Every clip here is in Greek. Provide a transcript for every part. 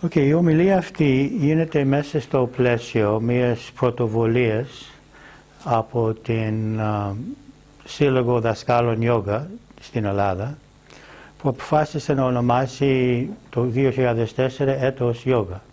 Η ομιλία αυτή γίνεται μέσα στο πλαίσιο μιας πρωτοβουλίας από την Σύλλογο Δασκάλων Ιόγκα στην Ελλάδα, που αποφάσισε να ονομάσει το 2004 έτος Ιόγκα.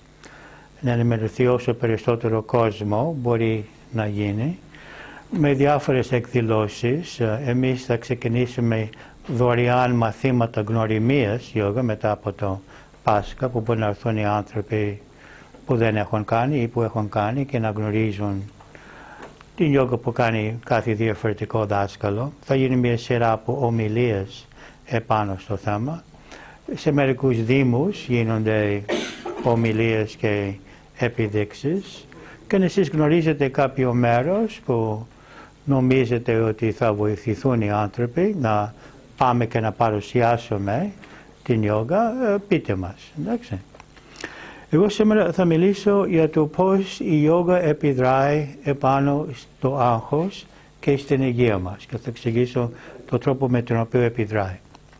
Να ενημερωθεί όσο περισσότερο κόσμο μπορεί να γίνει, με διάφορες εκδηλώσεις. Εμείς θα ξεκινήσουμε δωρεάν μαθήματα γνωριμίας Ιόγκα μετά από το Πάσχα, που μπορεί να έρθουν οι άνθρωποι που δεν έχουν κάνει ή που έχουν κάνει και να γνωρίζουν την Ιόγκα που κάνει κάθε διαφορετικό δάσκαλο. Θα γίνει μια σειρά από ομιλίες επάνω στο θέμα. Σε μερικούς δήμους γίνονται ομιλίες και επιδείξεις, και αν εσείς γνωρίζετε κάποιο μέρος που νομίζετε ότι θα βοηθηθούν οι άνθρωποι να πάμε και να παρουσιάσουμε την Ιόγκα, πείτε μας, εντάξει. Εγώ σήμερα θα μιλήσω για το πώς η Ιόγκα επιδράει επάνω στο άγχος και στην υγεία μας, και θα εξηγήσω τον τρόπο με τον οποίο επιδράει.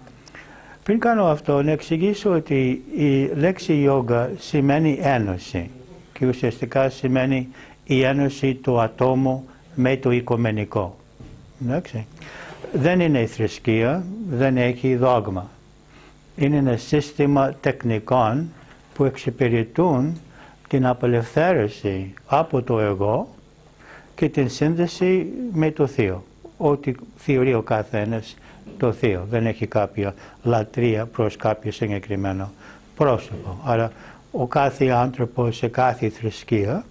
Πριν κάνω αυτό, να εξηγήσω ότι η λέξη Ιόγκα σημαίνει ένωση, και ουσιαστικά σημαίνει η ένωση του ατόμου με το οικουμενικό. Εντάξει. Δεν είναι η θρησκεία, δεν έχει δόγμα. Είναι ένα σύστημα τεχνικών που εξυπηρετούν την απελευθέρωση από το εγώ και την σύνδεση με το Θείο. Ό,τι θεωρεί ο καθένας το Θείο. Δεν έχει κάποια λατρεία προς κάποιο συγκεκριμένο πρόσωπο. Άρα ο κάθε άνθρωπος σε κάθε θρησκεία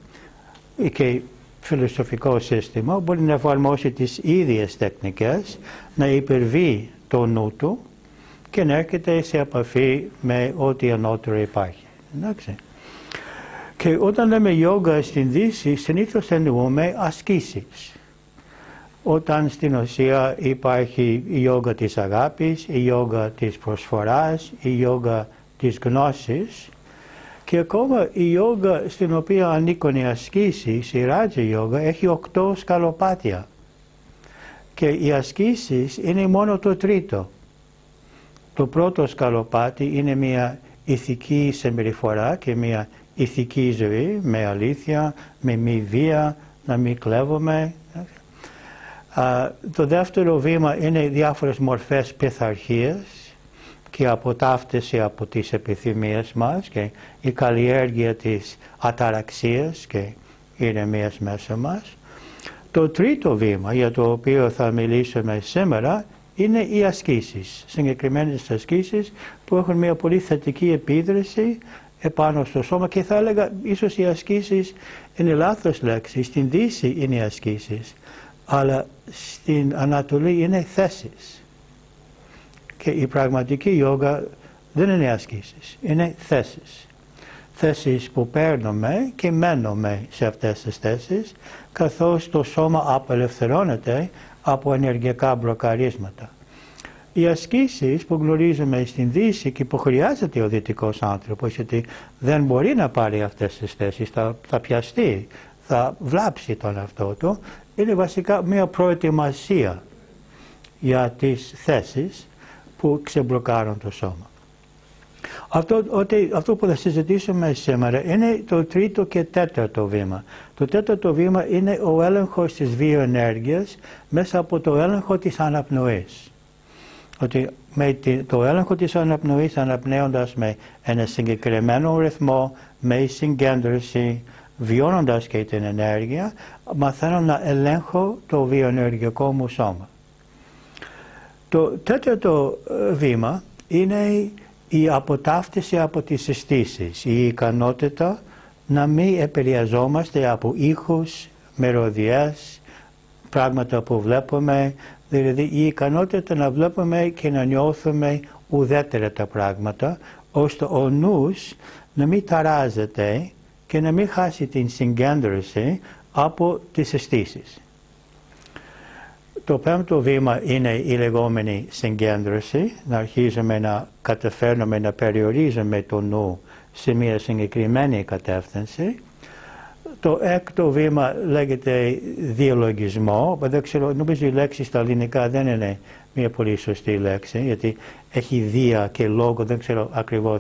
και φιλοσοφικό σύστημα μπορεί να εφαρμόσει τις ίδιες τεχνικές, να υπερβεί το νου του και να έρχεται σε επαφή με ό,τι ανώτερο υπάρχει. Εντάξει. Και όταν λέμε Ιόγκα στην Δύση, συνήθως εννοούμε ασκήσεις. Όταν στην ουσία υπάρχει η Ιόγκα της αγάπης, η Ιόγκα της προσφοράς, η Ιόγκα της γνώσης, και ακόμα η Ιόγκα στην οποία ανήκουν οι ασκήσεις, η Ράτζα Ιόγκα, έχει 8 σκαλοπάτια. Και οι ασκήσεις είναι μόνο το τρίτο. Το πρώτο σκαλοπάτι είναι μια ηθική συμπεριφορά και μια ηθική ζωή, με αλήθεια, με μη βία, να μην κλέβουμε. Το δεύτερο βήμα είναι διάφορες μορφές πειθαρχίας και αποτάφτιση από τις επιθυμίες μας και η καλλιέργεια της αταραξίας και ηρεμίας μέσα μας. Το τρίτο βήμα, για το οποίο θα μιλήσουμε σήμερα, είναι οι ασκήσεις. Συγκεκριμένες ασκήσεις που έχουν μια πολύ θετική επίδραση επάνω στο σώμα, και θα έλεγα ίσως οι ασκήσεις είναι λάθος λέξη. Στην Δύση είναι οι ασκήσεις, αλλά στην Ανατολή είναι θέσεις. Και η πραγματική Ιόγκα δεν είναι ασκήσεις, είναι θέσεις. Θέσεις που παίρνουμε και μένουμε σε αυτές τις θέσεις, καθώς το σώμα απελευθερώνεται από ενεργειακά μπλοκαρίσματα. Οι ασκήσεις που γνωρίζουμε στην Δύση και που χρειάζεται ο δυτικός άνθρωπος, γιατί δεν μπορεί να πάρει αυτές τις θέσεις, θα πιαστεί, θα βλάψει τον εαυτό του, είναι βασικά μια προετοιμασία για τις θέσεις που ξεμπλοκάρουν το σώμα. Αυτό που θα συζητήσουμε σήμερα είναι το τρίτο και τέταρτο βήμα. Το τέταρτο βήμα είναι ο έλεγχος της βιοενέργειας μέσα από το έλεγχο της αναπνοής. Ότι με το έλεγχο της αναπνοής, αναπνέοντας με ένα συγκεκριμένο ρυθμό, με συγκέντρωση, βιώνοντας και την ενέργεια, μαθαίνω να ελέγχω το βιοενεργειακό μου σώμα. Το τέταρτο βήμα είναι η αποτάφτιση από τις αισθήσεις, η ικανότητα να μην επηρεαζόμαστε από ήχους, μυρωδιές, πράγματα που βλέπουμε, δηλαδή η ικανότητα να βλέπουμε και να νιώθουμε ουδέτερα τα πράγματα, ώστε ο νους να μην ταράζεται και να μην χάσει την συγκέντρωση από τις αισθήσεις. Το πέμπτο βήμα είναι η λεγόμενη συγκέντρωση, να αρχίζουμε να καταφέρνουμε να περιορίζουμε το νου σε μια συγκεκριμένη κατεύθυνση. Το έκτο βήμα λέγεται διαλογισμό, δεν ξέρω, νομίζω η λέξη στα ελληνικά δεν είναι μια πολύ σωστή λέξη, γιατί έχει δια και λόγο, δεν ξέρω ακριβώς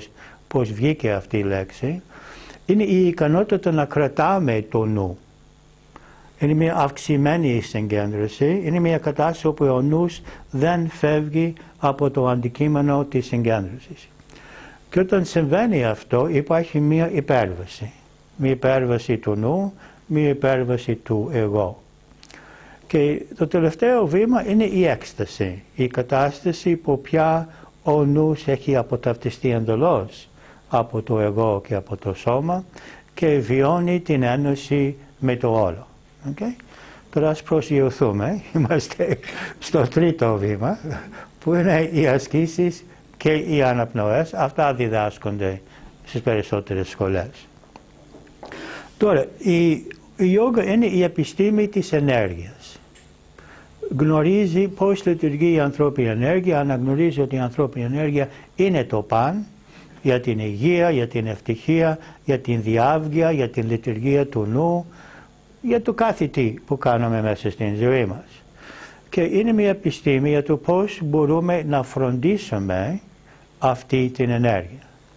πώς βγήκε αυτή η λέξη, είναι η ικανότητα να κρατάμε το νου. Είναι μια αυξημένη συγκέντρωση, είναι μια κατάσταση όπου ο νους δεν φεύγει από το αντικείμενο της συγκέντρωσης. Και όταν συμβαίνει αυτό υπάρχει μια υπέρβαση. Μια υπέρβαση του νου, μια υπέρβαση του εγώ. Και το τελευταίο βήμα είναι η έκσταση. Η κατάσταση που πια ο νους έχει αποταυτιστεί εντελώς από το εγώ και από το σώμα και βιώνει την ένωση με το όλο. Okay? Τώρα ας προσγειωθούμε. Είμαστε στο τρίτο βήμα που είναι οι ασκήσεις και οι αναπνοές. Αυτά διδάσκονται στις περισσότερες σχολές. Τώρα, η γιόγκα είναι η επιστήμη της ενέργειας. Γνωρίζει πώς λειτουργεί η ανθρώπινη ενέργεια, αναγνωρίζει ότι η ανθρώπινη ενέργεια είναι το παν για την υγεία, για την ευτυχία, για την διάβγεια, για την λειτουργία του νου, για το κάθε τι που κάνουμε μέσα στην ζωή μας. Και είναι μια επιστήμη για το πώς μπορούμε να φροντίσουμε αυτή την ενέργεια.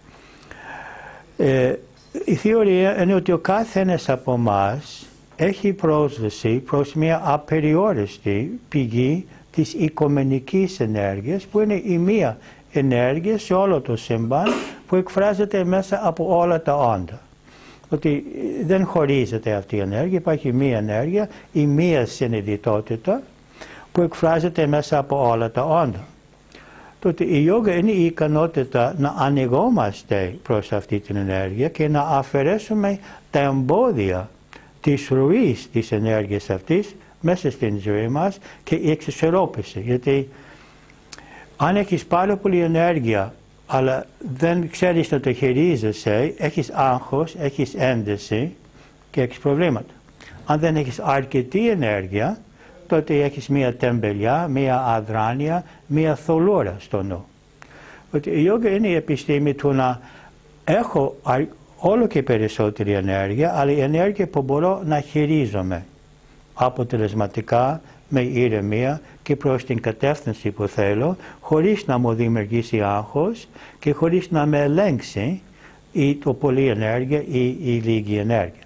Η θεωρία είναι ότι ο κάθε ένας από εμάς έχει πρόσβαση προς μια απεριόριστη πηγή της οικουμενικής ενέργειας που είναι η μία ενέργεια σε όλο το σύμπαν που εκφράζεται μέσα από όλα τα όντα. Ότι δεν χωρίζεται αυτή η ενέργεια, υπάρχει μία ενέργεια, η μία συνειδητότητα που εκφράζεται μέσα από όλα τα όντα. Τότε η γιόγκα είναι η ικανότητα να ανοιγόμαστε προς αυτή την ενέργεια και να αφαιρέσουμε τα εμπόδια της ροής της ενέργειας αυτής μέσα στην ζωή μας και η εξισορρόπηση. Γιατί αν έχεις πάρα πολύ ενέργεια αλλά δεν ξέρεις να το χειρίζεσαι, έχεις άγχος, έχεις ένταση και έχεις προβλήματα. Αν δεν έχεις αρκετή ενέργεια, τότε έχεις μία τεμπελιά, μία αδράνεια, μία θολούρα στο νου. Ότι η γιόγκα είναι η επιστήμη του να έχω όλο και περισσότερη ενέργεια, αλλά η ενέργεια που μπορώ να χειρίζομαι αποτελεσματικά, με ηρεμία και προς την κατεύθυνση που θέλω, χωρίς να μου δημιουργήσει άγχος και χωρίς να με ελέγξει ή το πολύ ενέργεια ή η λίγη ενέργεια.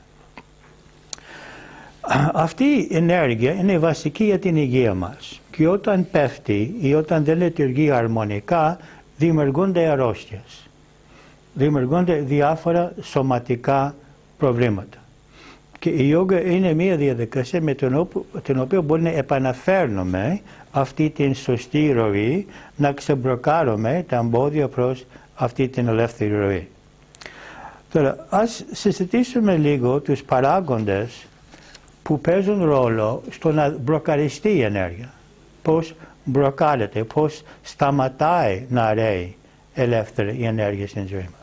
Αυτή η ενέργεια είναι βασική για την υγεία μας και όταν πέφτει ή όταν δεν λειτουργεί αρμονικά δημιουργούνται αρρώστιες, δημιουργούνται διάφορα σωματικά προβλήματα. Και η γιόγκα είναι μια διαδικασία με την οποία μπορεί να επαναφέρνουμε αυτή την σωστή ροή, να ξεμπλοκάρουμε τα εμπόδια προς αυτή την ελεύθερη ροή. Τώρα, ας συζητήσουμε λίγο τους παράγοντες που παίζουν ρόλο στο να μπλοκαριστεί η ενέργεια. Πώς μπλοκάρεται, πώς σταματάει να ρέει ελεύθερη η ενέργεια στην ζωή μας.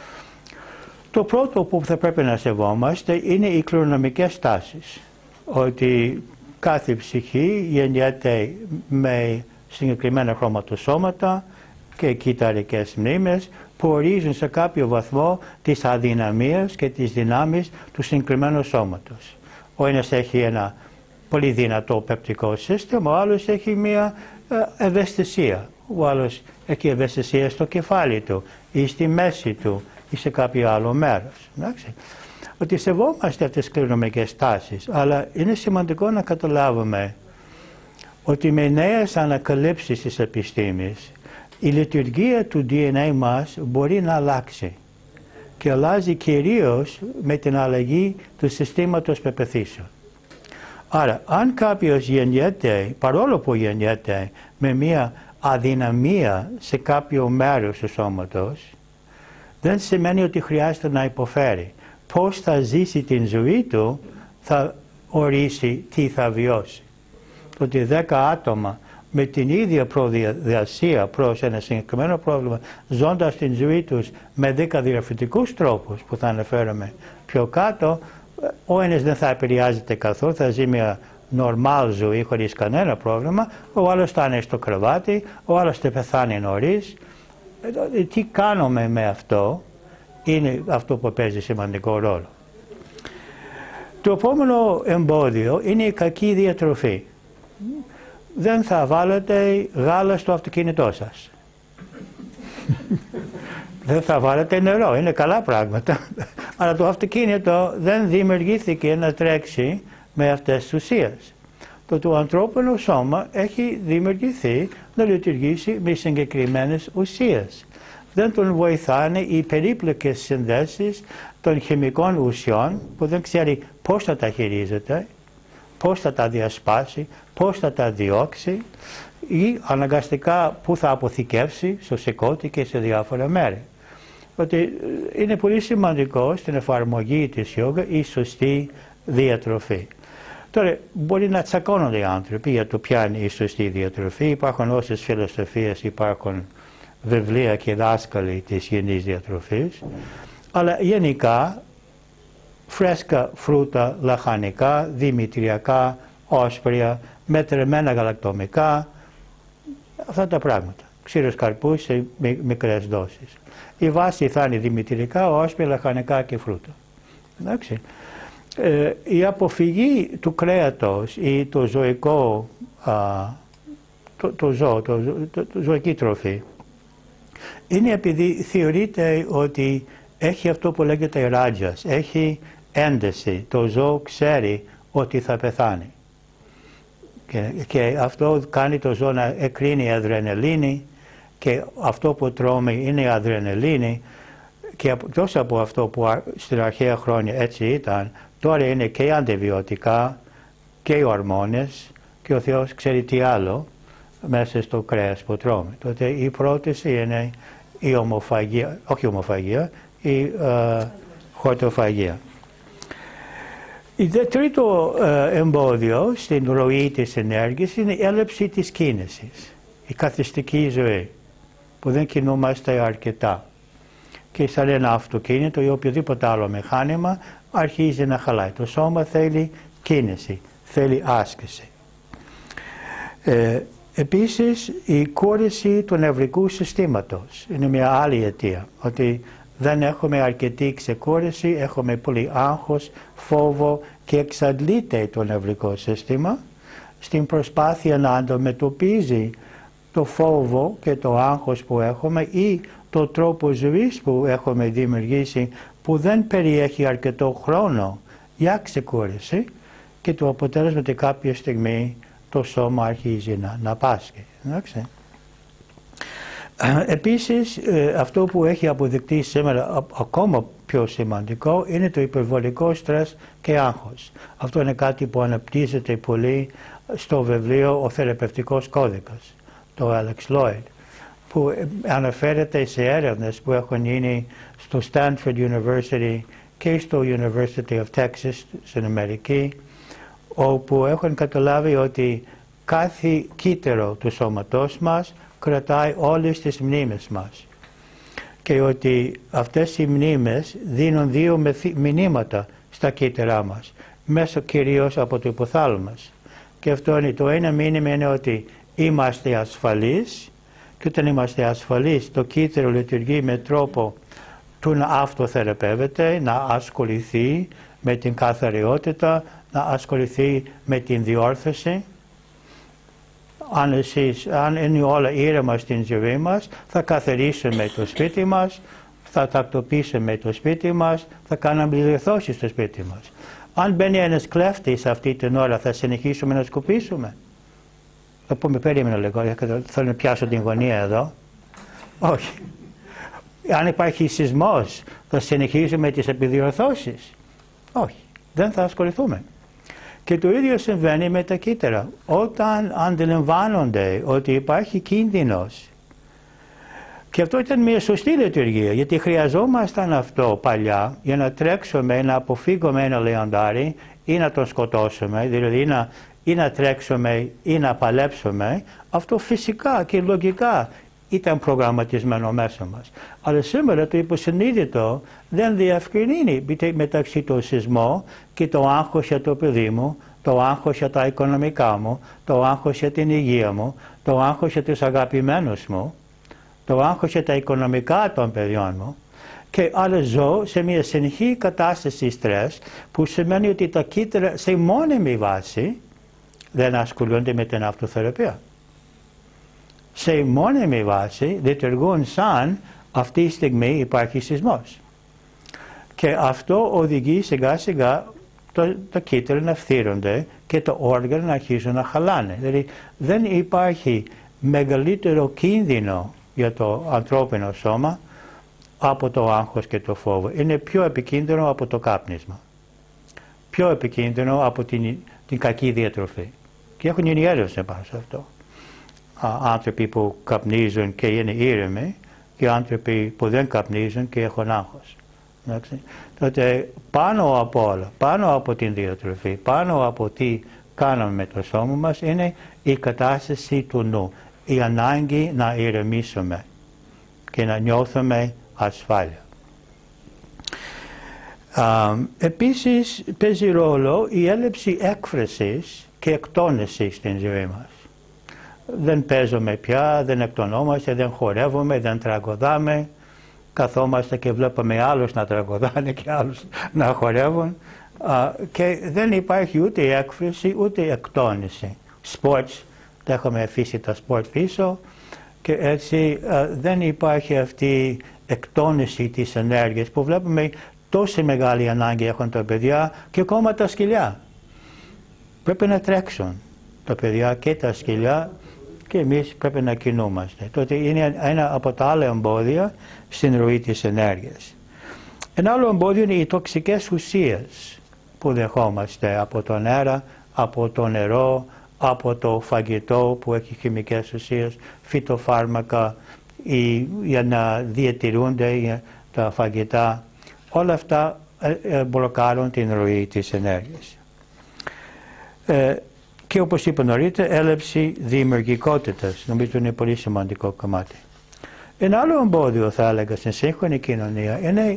Το πρώτο που θα πρέπει να σεβόμαστε είναι οι κληρονομικές τάσεις. Ότι κάθε ψυχή γεννιέται με συγκεκριμένα χρωματοσώματα και κυταρικές μνήμες που ορίζουν σε κάποιο βαθμό τις αδυναμίες και τις δυνάμεις του συγκεκριμένου σώματος. Ο ένας έχει ένα πολύ δυνατό πεπτικό σύστημα, ο άλλος έχει μια ευαισθησία. Ο άλλος έχει ευαισθησία στο κεφάλι του ή στη μέση του ή σε κάποιο άλλο μέρος. Εντάξει. Ότι σεβόμαστε αυτές τις κληρονομικές τάσεις, αλλά είναι σημαντικό να καταλάβουμε ότι με νέες ανακαλύψεις της επιστήμης η λειτουργία του DNA μας μπορεί να αλλάξει και αλλάζει κυρίως με την αλλαγή του συστήματος πεποιθήσεων. Άρα, αν κάποιος γεννιέται, παρόλο που γεννιέται με μια αδυναμία σε κάποιο μέρος του σώματος, δεν σημαίνει ότι χρειάζεται να υποφέρει. Πώς θα ζήσει την ζωή του θα ορίσει τι θα βιώσει. Ότι 10 άτομα με την ίδια προδιασία προς ένα συγκεκριμένο πρόβλημα, ζώντας την ζωή τους με 10 διαφορετικούς τρόπους που θα αναφέρομαι πιο κάτω, ο ένας δεν θα επηρεάζεται καθόλου, θα ζει μια normal ζωή χωρίς κανένα πρόβλημα, ο άλλος θα είναι στο κρεβάτι, ο άλλος θα πεθάνει νωρίς. Τι κάνουμε με αυτό είναι αυτό που παίζει σημαντικό ρόλο. Το επόμενο εμπόδιο είναι η κακή διατροφή. Δεν θα βάλετε γάλα στο αυτοκίνητό σας. δεν θα βάλετε νερό, είναι καλά πράγματα. Αλλά το αυτοκίνητο δεν δημιουργήθηκε να τρέξει με αυτές τις ουσίες. Το ανθρώπινο σώμα έχει δημιουργηθεί να λειτουργήσει με συγκεκριμένες ουσίες. Δεν τον βοηθάνε οι περίπλοκες συνδέσεις των χημικών ουσιών που δεν ξέρει πώς θα τα χειρίζεται, πώς θα τα διασπάσει, πώς θα τα διώξει ή αναγκαστικά που θα αποθηκεύσει στο σηκώτη και σε διάφορα μέρη. Ότι είναι πολύ σημαντικό στην εφαρμογή της γιόγκα η σωστή διατροφή. Τώρα, μπορεί να τσακώνονται οι άνθρωποι για το ποια είναι η σωστή διατροφή. Υπάρχουν όσες φιλοσοφίες, υπάρχουν βιβλία και δάσκαλοι της υγιεινής διατροφής. Αλλά γενικά, φρέσκα φρούτα, λαχανικά, δημητριακά, όσπρια, μετρημένα γαλακτομικά, αυτά τα πράγματα. Ξύρος καρπούς σε μικρές δόσεις. Η βάση θα είναι δημητριακά, όσπρια, λαχανικά και φρούτα. Εντάξει. Η αποφυγή του κρέατος ή το ζωική ζωική τροφή είναι επειδή θεωρείται ότι έχει αυτό που λέγεται ράτζας, έχει ένταση, το ζώο ξέρει ότι θα πεθάνει. Και αυτό κάνει το ζώο να εκρίνει αδρεναλίνη και αυτό που τρώμε είναι η αδρεναλίνη και εκτός από αυτό που στην αρχαία χρόνια έτσι ήταν, τώρα είναι και αντιβιωτικά και ορμόνες και ο Θεός ξέρει τι άλλο μέσα στο κρέας που τρώμε. Τότε η πρόταση είναι η ομοφαγία, όχι ομοφαγία, η χορτοφαγία. Το τρίτο εμπόδιο στην ροή της ενέργειας είναι η έλλειψη της κίνησης, η καθιστική ζωή, που δεν κινούμαστε αρκετά. Και σαν ένα αυτοκίνητο ή οποιοδήποτε άλλο μηχάνημα αρχίζει να χαλάει. Το σώμα θέλει κίνηση, θέλει άσκηση. Επίσης, η κούραση του νευρικού συστήματος είναι μια άλλη αιτία, ότι δεν έχουμε αρκετή ξεκούραση, έχουμε πολύ άγχος, φόβο και εξαντλείται το νευρικό σύστημα στην προσπάθεια να αντιμετωπίζει το φόβο και το άγχος που έχουμε ή το τρόπο ζωής που έχουμε δημιουργήσει που δεν περιέχει αρκετό χρόνο για ξεκούραση και το αποτέλεσμα ότι κάποια στιγμή το σώμα αρχίζει να πάσχει. Επίσης, αυτό που έχει αποδεικτεί σήμερα ακόμα πιο σημαντικό είναι το υπερβολικό στρες και άγχος. Αυτό είναι κάτι που αναπτύσσεται πολύ στο βιβλίο «Ο θεραπευτικός κώδικας», το Alex Lloyd, που αναφέρεται σε έρευνες που έχουν γίνει στο Stanford University και στο University of Texas στην Αμερική, όπου έχουν καταλάβει ότι κάθε κύτταρο του σώματός μας κρατάει όλες τις μνήμες μας και ότι αυτές οι μνήμες δίνουν δύο μηνύματα στα κύτταρά μας, μέσω κυρίως από το υποθάλαμο μας. Και αυτό είναι το ένα μήνυμα είναι ότι είμαστε ασφαλείς και όταν είμαστε ασφαλείς το κύτταρο λειτουργεί με τρόπο του να αυτοθεραπεύεται, να ασχοληθεί με την καθαριότητα, να ασχοληθεί με την διόρθωση. Αν είναι όλα ήρεμα στην ζωή μας, θα καθαρίσουμε το σπίτι μας, θα τακτοποιήσουμε το σπίτι μας, θα κάνουμε διορθώσεις στο σπίτι μας. Αν μπαίνει ένας κλέφτης αυτή την ώρα, θα συνεχίσουμε να σκουπίσουμε. Θα πούμε, περίμενα λίγο, θέλω να πιάσω την γωνία εδώ. Όχι. Αν υπάρχει σεισμός, θα συνεχίσουμε τις επιδιορθώσεις. Όχι. Δεν θα ασχοληθούμε. Και το ίδιο συμβαίνει με τα κύτταρα. Όταν αντιλαμβάνονται ότι υπάρχει κίνδυνος, και αυτό ήταν μια σωστή λειτουργία, γιατί χρειαζόμασταν αυτό παλιά για να τρέξουμε, να αποφύγουμε ένα λεοντάρι ή να τον σκοτώσουμε, δηλαδή ή να τρέξουμε ή να παλέψουμε, αυτό φυσικά και λογικά ήταν προγραμματισμένο μέσα μας. Αλλά σήμερα το υποσυνείδητο δεν διευκρινεί μεταξύ του σεισμού και το άγχος για το παιδί μου, το άγχος για τα οικονομικά μου, το άγχος για την υγεία μου, το άγχος για τους αγαπημένους μου, το άγχος για τα οικονομικά των παιδιών μου και άλλα ζω σε μια συνεχή κατάσταση στρες που σημαίνει ότι τα κύτταρα σε μόνιμη βάση δεν ασχολούνται με την αυτοθεραπεία. Σε μόνιμη βάση λειτουργούν σαν αυτή τη στιγμή υπάρχει σεισμός. Και αυτό οδηγεί σιγά σιγά τα κύτταρα να φθύρονται και τα όργανα να αρχίζουν να χαλάνε. Δηλαδή δεν υπάρχει μεγαλύτερο κίνδυνο για το ανθρώπινο σώμα από το άγχος και το φόβο. Είναι πιο επικίνδυνο από το κάπνισμα. Πιο επικίνδυνο από την κακή διατροφή. Και έχουν γίνει έρευνες πάνω σε αυτό. Άνθρωποι που καπνίζουν και είναι ήρεμοι και άνθρωποι που δεν καπνίζουν και έχουν άγχος. Τότε πάνω από όλα, πάνω από την διατροφή, πάνω από τι κάνουμε με το σώμα μας είναι η κατάσταση του νου. Η ανάγκη να ηρεμήσουμε και να νιώθουμε ασφάλεια. Επίσης παίζει ρόλο η έλλειψη έκφρασης και εκτόνησης στην ζωή μας. Δεν παίζουμε πια, δεν εκτονόμαστε, δεν χορεύουμε, δεν τραγουδάμε. Καθόμαστε και βλέπουμε άλλους να τραγουδάνε και άλλους να χορεύουν και δεν υπάρχει ούτε έκφραση ούτε εκτόνηση. Sports, τα έχουμε αφήσει τα sport πίσω και έτσι δεν υπάρχει αυτή η εκτόνηση της ενέργειας που βλέπουμε τόση μεγάλη ανάγκη έχουν τα παιδιά και ακόμα τα σκυλιά. Πρέπει να τρέξουν τα παιδιά και τα σκυλιά και εμείς πρέπει να κινούμαστε. Τότε είναι ένα από τα άλλα εμπόδια στην ροή της ενέργειας. Ένα άλλο εμπόδιο είναι οι τοξικές ουσίες που δεχόμαστε από τον αέρα, από το νερό, από το φαγητό που έχει χημικές ουσίες, φυτοφάρμακα για να διατηρούνται τα φαγητά. Όλα αυτά μπλοκάρουν την ροή της ενέργειας. Και όπως είπα νωρίτερα, έλλειψη δημιουργικότητας. Νομίζω είναι πολύ σημαντικό κομμάτι. Ένα άλλο εμπόδιο θα έλεγα στην σύγχρονη κοινωνία είναι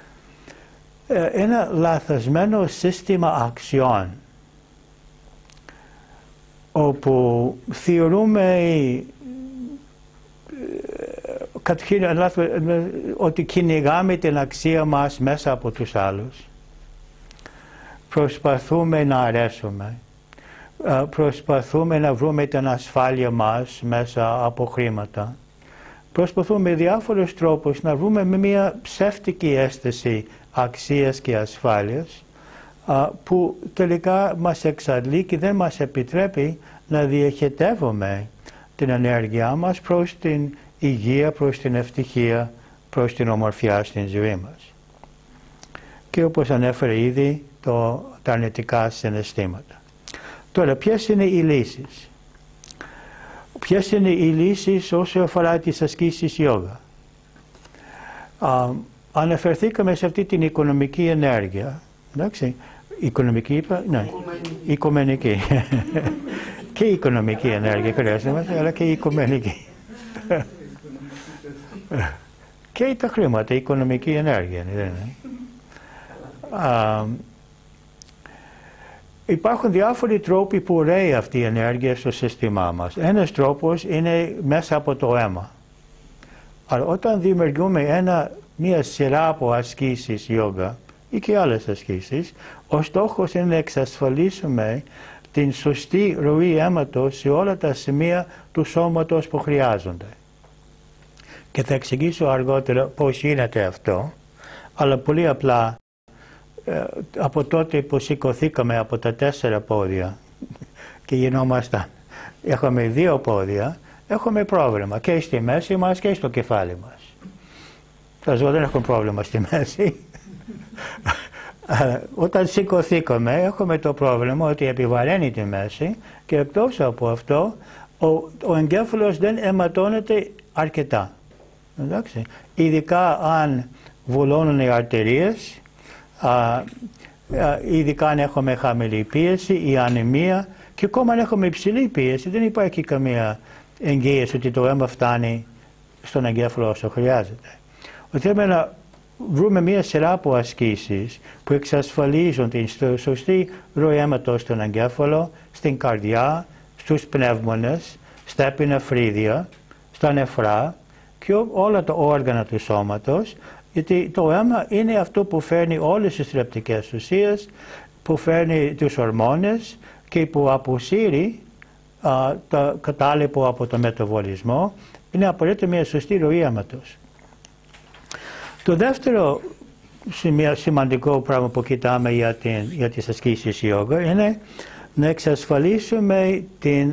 ένα λαθασμένο σύστημα αξιών όπου θεωρούμε ότι κυνηγάμε την αξία μας μέσα από τους άλλους. Προσπαθούμε να αρέσουμε. Προσπαθούμε να βρούμε την ασφάλεια μας μέσα από χρήματα. Προσπαθούμε με διάφορους τρόπους να βρούμε με μια ψεύτικη αίσθηση αξίας και ασφάλειας που τελικά μας εξαντλεί και δεν μας επιτρέπει να διοχετεύουμε την ενέργειά μας προς την υγεία, προς την ευτυχία, προς την ομορφιά στην ζωή μας. Και όπως ανέφερε ήδη τα αρνητικά συναισθήματα. Τώρα, ποιες είναι οι λύσεις? Ποιες είναι οι λύσεις όσο αφορά τις ασκήσεις γιόγα? Αναφερθήκαμε σε αυτή την οικονομική ενέργεια. Εντάξει, οικονομική είπα, ναι, οικουμενική. Και η οικονομική ενέργεια χρειάζεται, αλλά και η οικουμενική. Και τα χρήματα, η οικονομική ενέργεια. Δεν είναι. Υπάρχουν διάφοροι τρόποι που ρέει αυτή η ενέργεια στο σύστημά μας. Ένας τρόπος είναι μέσα από το αίμα. Αλλά όταν δημιουργούμε μια σειρά από ασκήσεις γιόγα ή και άλλες ασκήσεις, ο στόχος είναι να εξασφαλίσουμε την σωστή ροή αίματος σε όλα τα σημεία του σώματος που χρειάζονται. Και θα εξηγήσω αργότερα πώς γίνεται αυτό, αλλά πολύ απλά από τότε που σηκωθήκαμε από τα 4 πόδια και γινόμασταν, έχουμε 2 πόδια, έχουμε πρόβλημα και στη μέση μας και στο κεφάλι μας. Τα ζώα δεν έχουν πρόβλημα στη μέση. Όταν σηκωθήκαμε έχουμε το πρόβλημα ότι επιβαραίνει τη μέση και εκτός από αυτό ο εγκέφαλος δεν αιματώνεται αρκετά. Εντάξει. Ειδικά αν βουλώνουν οι αρτηρίες, ειδικά αν έχουμε χαμηλή πίεση ή ανεμία και ακόμα αν έχουμε υψηλή πίεση δεν υπάρχει καμία εγγύηση ότι το αίμα φτάνει στον εγκέφαλο όσο χρειάζεται. Θέλουμε να βρούμε μια σειρά από ασκήσεις που εξασφαλίζουν την σωστή ροή αίματος στον εγκέφαλο, στην καρδιά, στους πνεύμονες, στα επινεφρίδια, στα νεφρά και όλα τα όργανα του σώματος, γιατί το αίμα είναι αυτό που φέρνει όλες τις θρεπτικές ουσίες, που φέρνει τους ορμόνες και που αποσύρει τα κατάλοιπο από το μεταβολισμό. Είναι απαραίτητο μια σωστή ροή αίματος. Το δεύτερο σημαντικό πράγμα που κοιτάμε για τις ασκήσεις γιόγκα είναι να εξασφαλίσουμε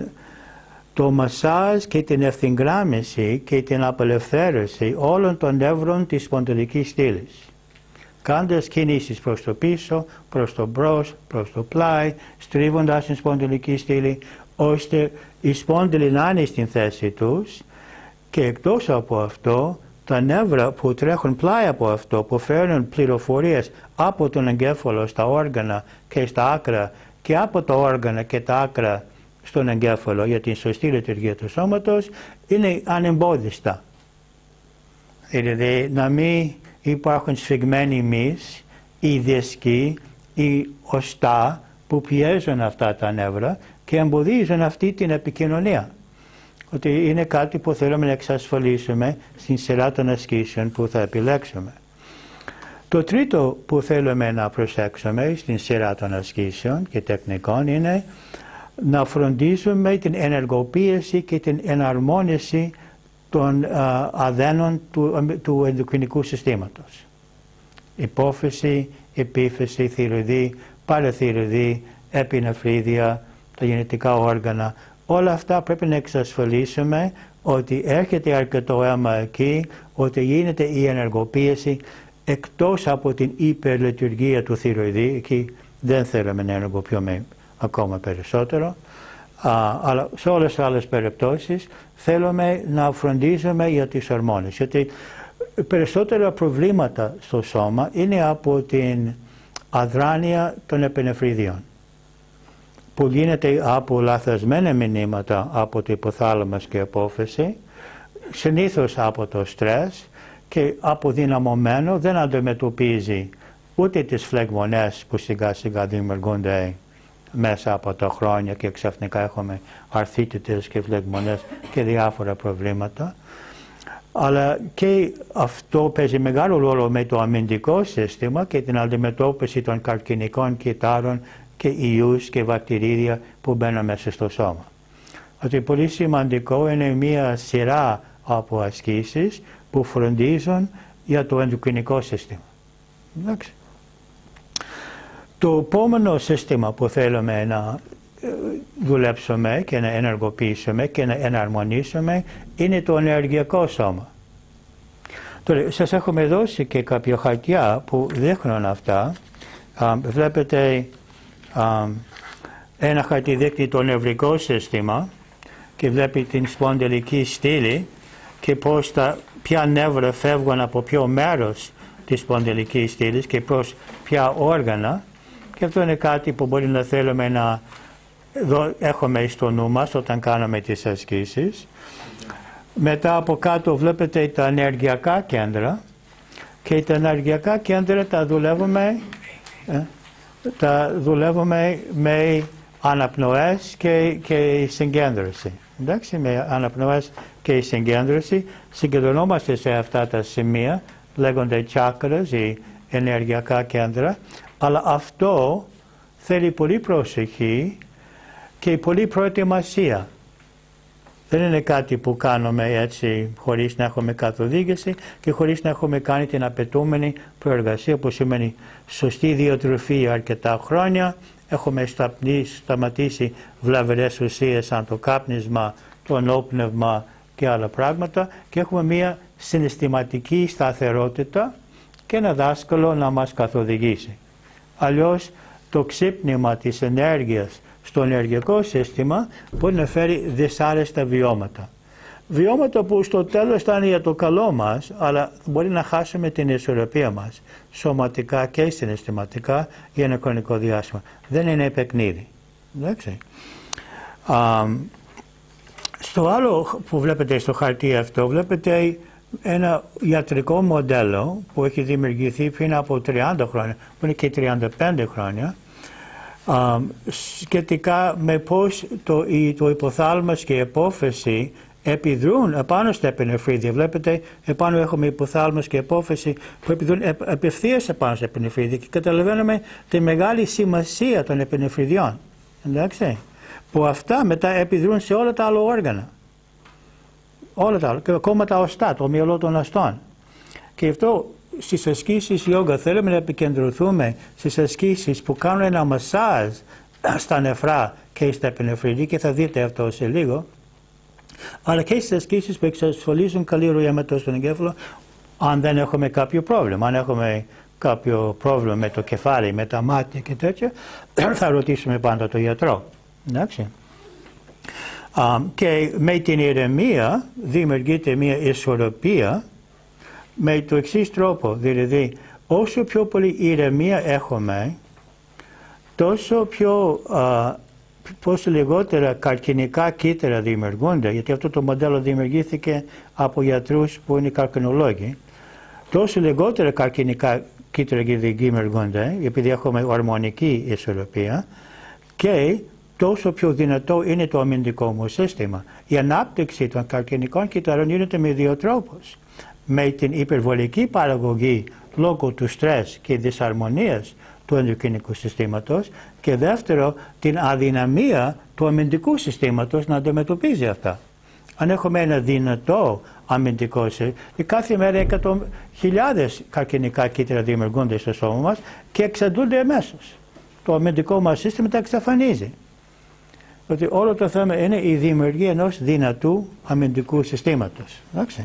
το μασάζ και την ευθυγράμμιση και την απελευθέρωση όλων των νεύρων της σπονδυλικής στήλης. Κάνοντας κινήσεις προς το πίσω, προς το μπρος, προς το πλάι, στρίβοντας την σπονδυλική στήλη, ώστε οι σπόνδυλοι να είναι στην θέση τους και εκτός από αυτό, τα νεύρα που τρέχουν πλάι από αυτό, που φέρνουν πληροφορίες από τον εγκέφαλο στα όργανα και στα άκρα και από τα όργανα και τα άκρα στον εγκέφαλο για την σωστή λειτουργία του σώματος, είναι ανεμπόδιστα. Δηλαδή να μην υπάρχουν σφιγμένοι μυς ή δισκοί ή οστά που πιέζουν αυτά τα νεύρα και εμποδίζουν αυτή την επικοινωνία. Ότι είναι κάτι που θέλουμε να εξασφαλίσουμε στην σειρά των ασκήσεων που θα επιλέξουμε. Το τρίτο που θέλουμε να προσέξουμε στην σειρά των ασκήσεων και τεχνικών είναι να φροντίζουμε την ενεργοποίηση και την εναρμόνιση των αδένων του ενδοκρινικού συστήματος. Υπόφυση, επίφυση, θηροειδή, παραθηροειδή, επινεφρίδια, τα γεννητικά όργανα. Όλα αυτά πρέπει να εξασφαλίσουμε ότι έρχεται αρκετό αίμα εκεί, ότι γίνεται η ενεργοποίηση εκτός από την υπερλειτουργία του θηροειδή. Εκεί δεν θέλουμε να ενεργοποιούμε ακόμα περισσότερο. Αλλά σε όλες τις άλλες περιπτώσεις θέλουμε να φροντίζουμε για τις ορμόνες. Γιατί περισσότερα προβλήματα στο σώμα είναι από την αδράνεια των επινεφριδίων, που γίνεται από λαθασμένα μηνύματα από το υποθάλαμος και απόφαση, συνήθως από το στρες, και αποδυναμωμένο δεν αντιμετωπίζει ούτε τις φλεγμονές που σιγά σιγά δημιουργούνται μέσα από τα χρόνια και ξαφνικά έχουμε αρθρίτιδες και φλεγμονές και διάφορα προβλήματα. Αλλά και αυτό παίζει μεγάλο ρόλο με το αμυντικό σύστημα και την αντιμετώπιση των καρκινικών κυτάρων και ιούς και βακτηρίδια που μπαίνουν μέσα στο σώμα. Ότι πολύ σημαντικό είναι μια σειρά από ασκήσεις που φροντίζουν για το ενδοκρινικό σύστημα. Εντάξει. Το επόμενο σύστημα που θέλουμε να δουλέψουμε και να ενεργοποιήσουμε και να εναρμονίσουμε είναι το ενεργειακό σώμα. Τώρα, σας έχουμε δώσει και κάποια χαρτιά που δείχνουν αυτά. Βλέπετε ένα χαρτί δείχνει το νευρικό σύστημα και βλέπει την σπονδυλική στήλη και πώς ποια νεύρα φεύγουν από ποιο μέρος της σπονδυλικής στήλης και προς ποια όργανα. Και αυτό είναι κάτι που μπορεί να θέλουμε να έχουμε στο νου μας όταν κάνουμε τις ασκήσεις. Μετά από κάτω βλέπετε τα ενεργειακά κέντρα και τα ενεργειακά κέντρα τα δουλεύουμε με αναπνοές και συγκέντρωση. Εντάξει, με αναπνοές και συγκέντρωση συγκεντρωνόμαστε σε αυτά τα σημεία, λέγονται chakras ή ενεργειακά κέντρα, αλλά αυτό θέλει πολύ προσοχή και πολύ προετοιμασία. Δεν είναι κάτι που κάνουμε έτσι χωρίς να έχουμε καθοδήγηση και χωρίς να έχουμε κάνει την απαιτούμενη προεργασία, που σημαίνει σωστή διατροφή αρκετά χρόνια. Έχουμε σταματήσει βλαβερές ουσίες σαν το κάπνισμα, το ενόπνευμα και άλλα πράγματα και έχουμε μια συναισθηματική σταθερότητα και ένα δάσκαλο να μας καθοδηγήσει. Αλλιώς το ξύπνημα της ενέργειας στο ενεργειακό σύστημα μπορεί να φέρει δυσάρεστα βιώματα. Βιώματα που στο τέλος θα είναι για το καλό μας, αλλά μπορεί να χάσουμε την ισορροπία μας σωματικά και συναισθηματικά για ένα χρονικό διάστημα. Δεν είναι παιχνίδι. Εντάξει. Στο άλλο που βλέπετε στο χαρτί αυτό, βλέπετε ένα ιατρικό μοντέλο που έχει δημιουργηθεί πριν από 30 χρόνια, που είναι και 35 χρόνια, σχετικά με πώς το υποθάλαμος και η απόφαση επιδρούν επάνω στα επινεφρίδια. Βλέπετε, επάνω έχουμε υποθάλαμος και απόφαση που επιδρούν απευθείας επάνω στα επινεφρίδια και καταλαβαίνουμε τη μεγάλη σημασία των επινεφριδιών. Εντάξει, που αυτά μετά επιδρούν σε όλα τα άλλα όργανα. Όλα τα άλλα, και ακόμα τα οστά, το μυαλό των οστών. Και αυτό στις ασκήσεις yoga θέλουμε να επικεντρωθούμε στις ασκήσεις που κάνουν ένα μασάζ στα νεφρά και στα επινεφρινή, και θα δείτε αυτό σε λίγο, αλλά και στις ασκήσεις που εξασφαλίζουν καλή ροή αίματος στον εγκέφαλο, αν δεν έχουμε κάποιο πρόβλημα. Αν έχουμε κάποιο πρόβλημα με το κεφάλι, με τα μάτια και τέτοια, θα ρωτήσουμε πάντα τον γιατρό. Εντάξει. Και με την ηρεμία δημιουργείται μια ισορροπία με το εξής τρόπο, δηλαδή όσο πιο πολύ ηρεμία έχουμε, τόσο πόσο λιγότερα καρκινικά κύτταρα δημιουργούνται, γιατί αυτό το μοντέλο δημιουργήθηκε από γιατρούς που είναι καρκινολόγοι, τόσο λιγότερα καρκινικά κύτταρα δημιουργούνται, επειδή έχουμε ορμονική ισορροπία, και τόσο πιο δυνατό είναι το αμυντικό μου σύστημα. Η ανάπτυξη των καρκινικών κύτταρων γίνεται με δύο τρόπους. Με την υπερβολική παραγωγή λόγω του στρες και δυσαρμονίας του ενδοκρινικού συστήματος, και δεύτερο, την αδυναμία του αμυντικού συστήματος να αντιμετωπίζει αυτά. Αν έχουμε ένα δυνατό αμυντικό σύστημα, κάθε μέρα χιλιάδες καρκινικά κύτταρα δημιουργούνται στο σώμα μας και εξαντλούνται αμέσως. Το αμυντικό μας σύστημα τα εξαφανίζει. Ότι όλο το θέμα είναι η δημιουργία ενός δυνατού αμυντικού συστήματος. Εντάξει.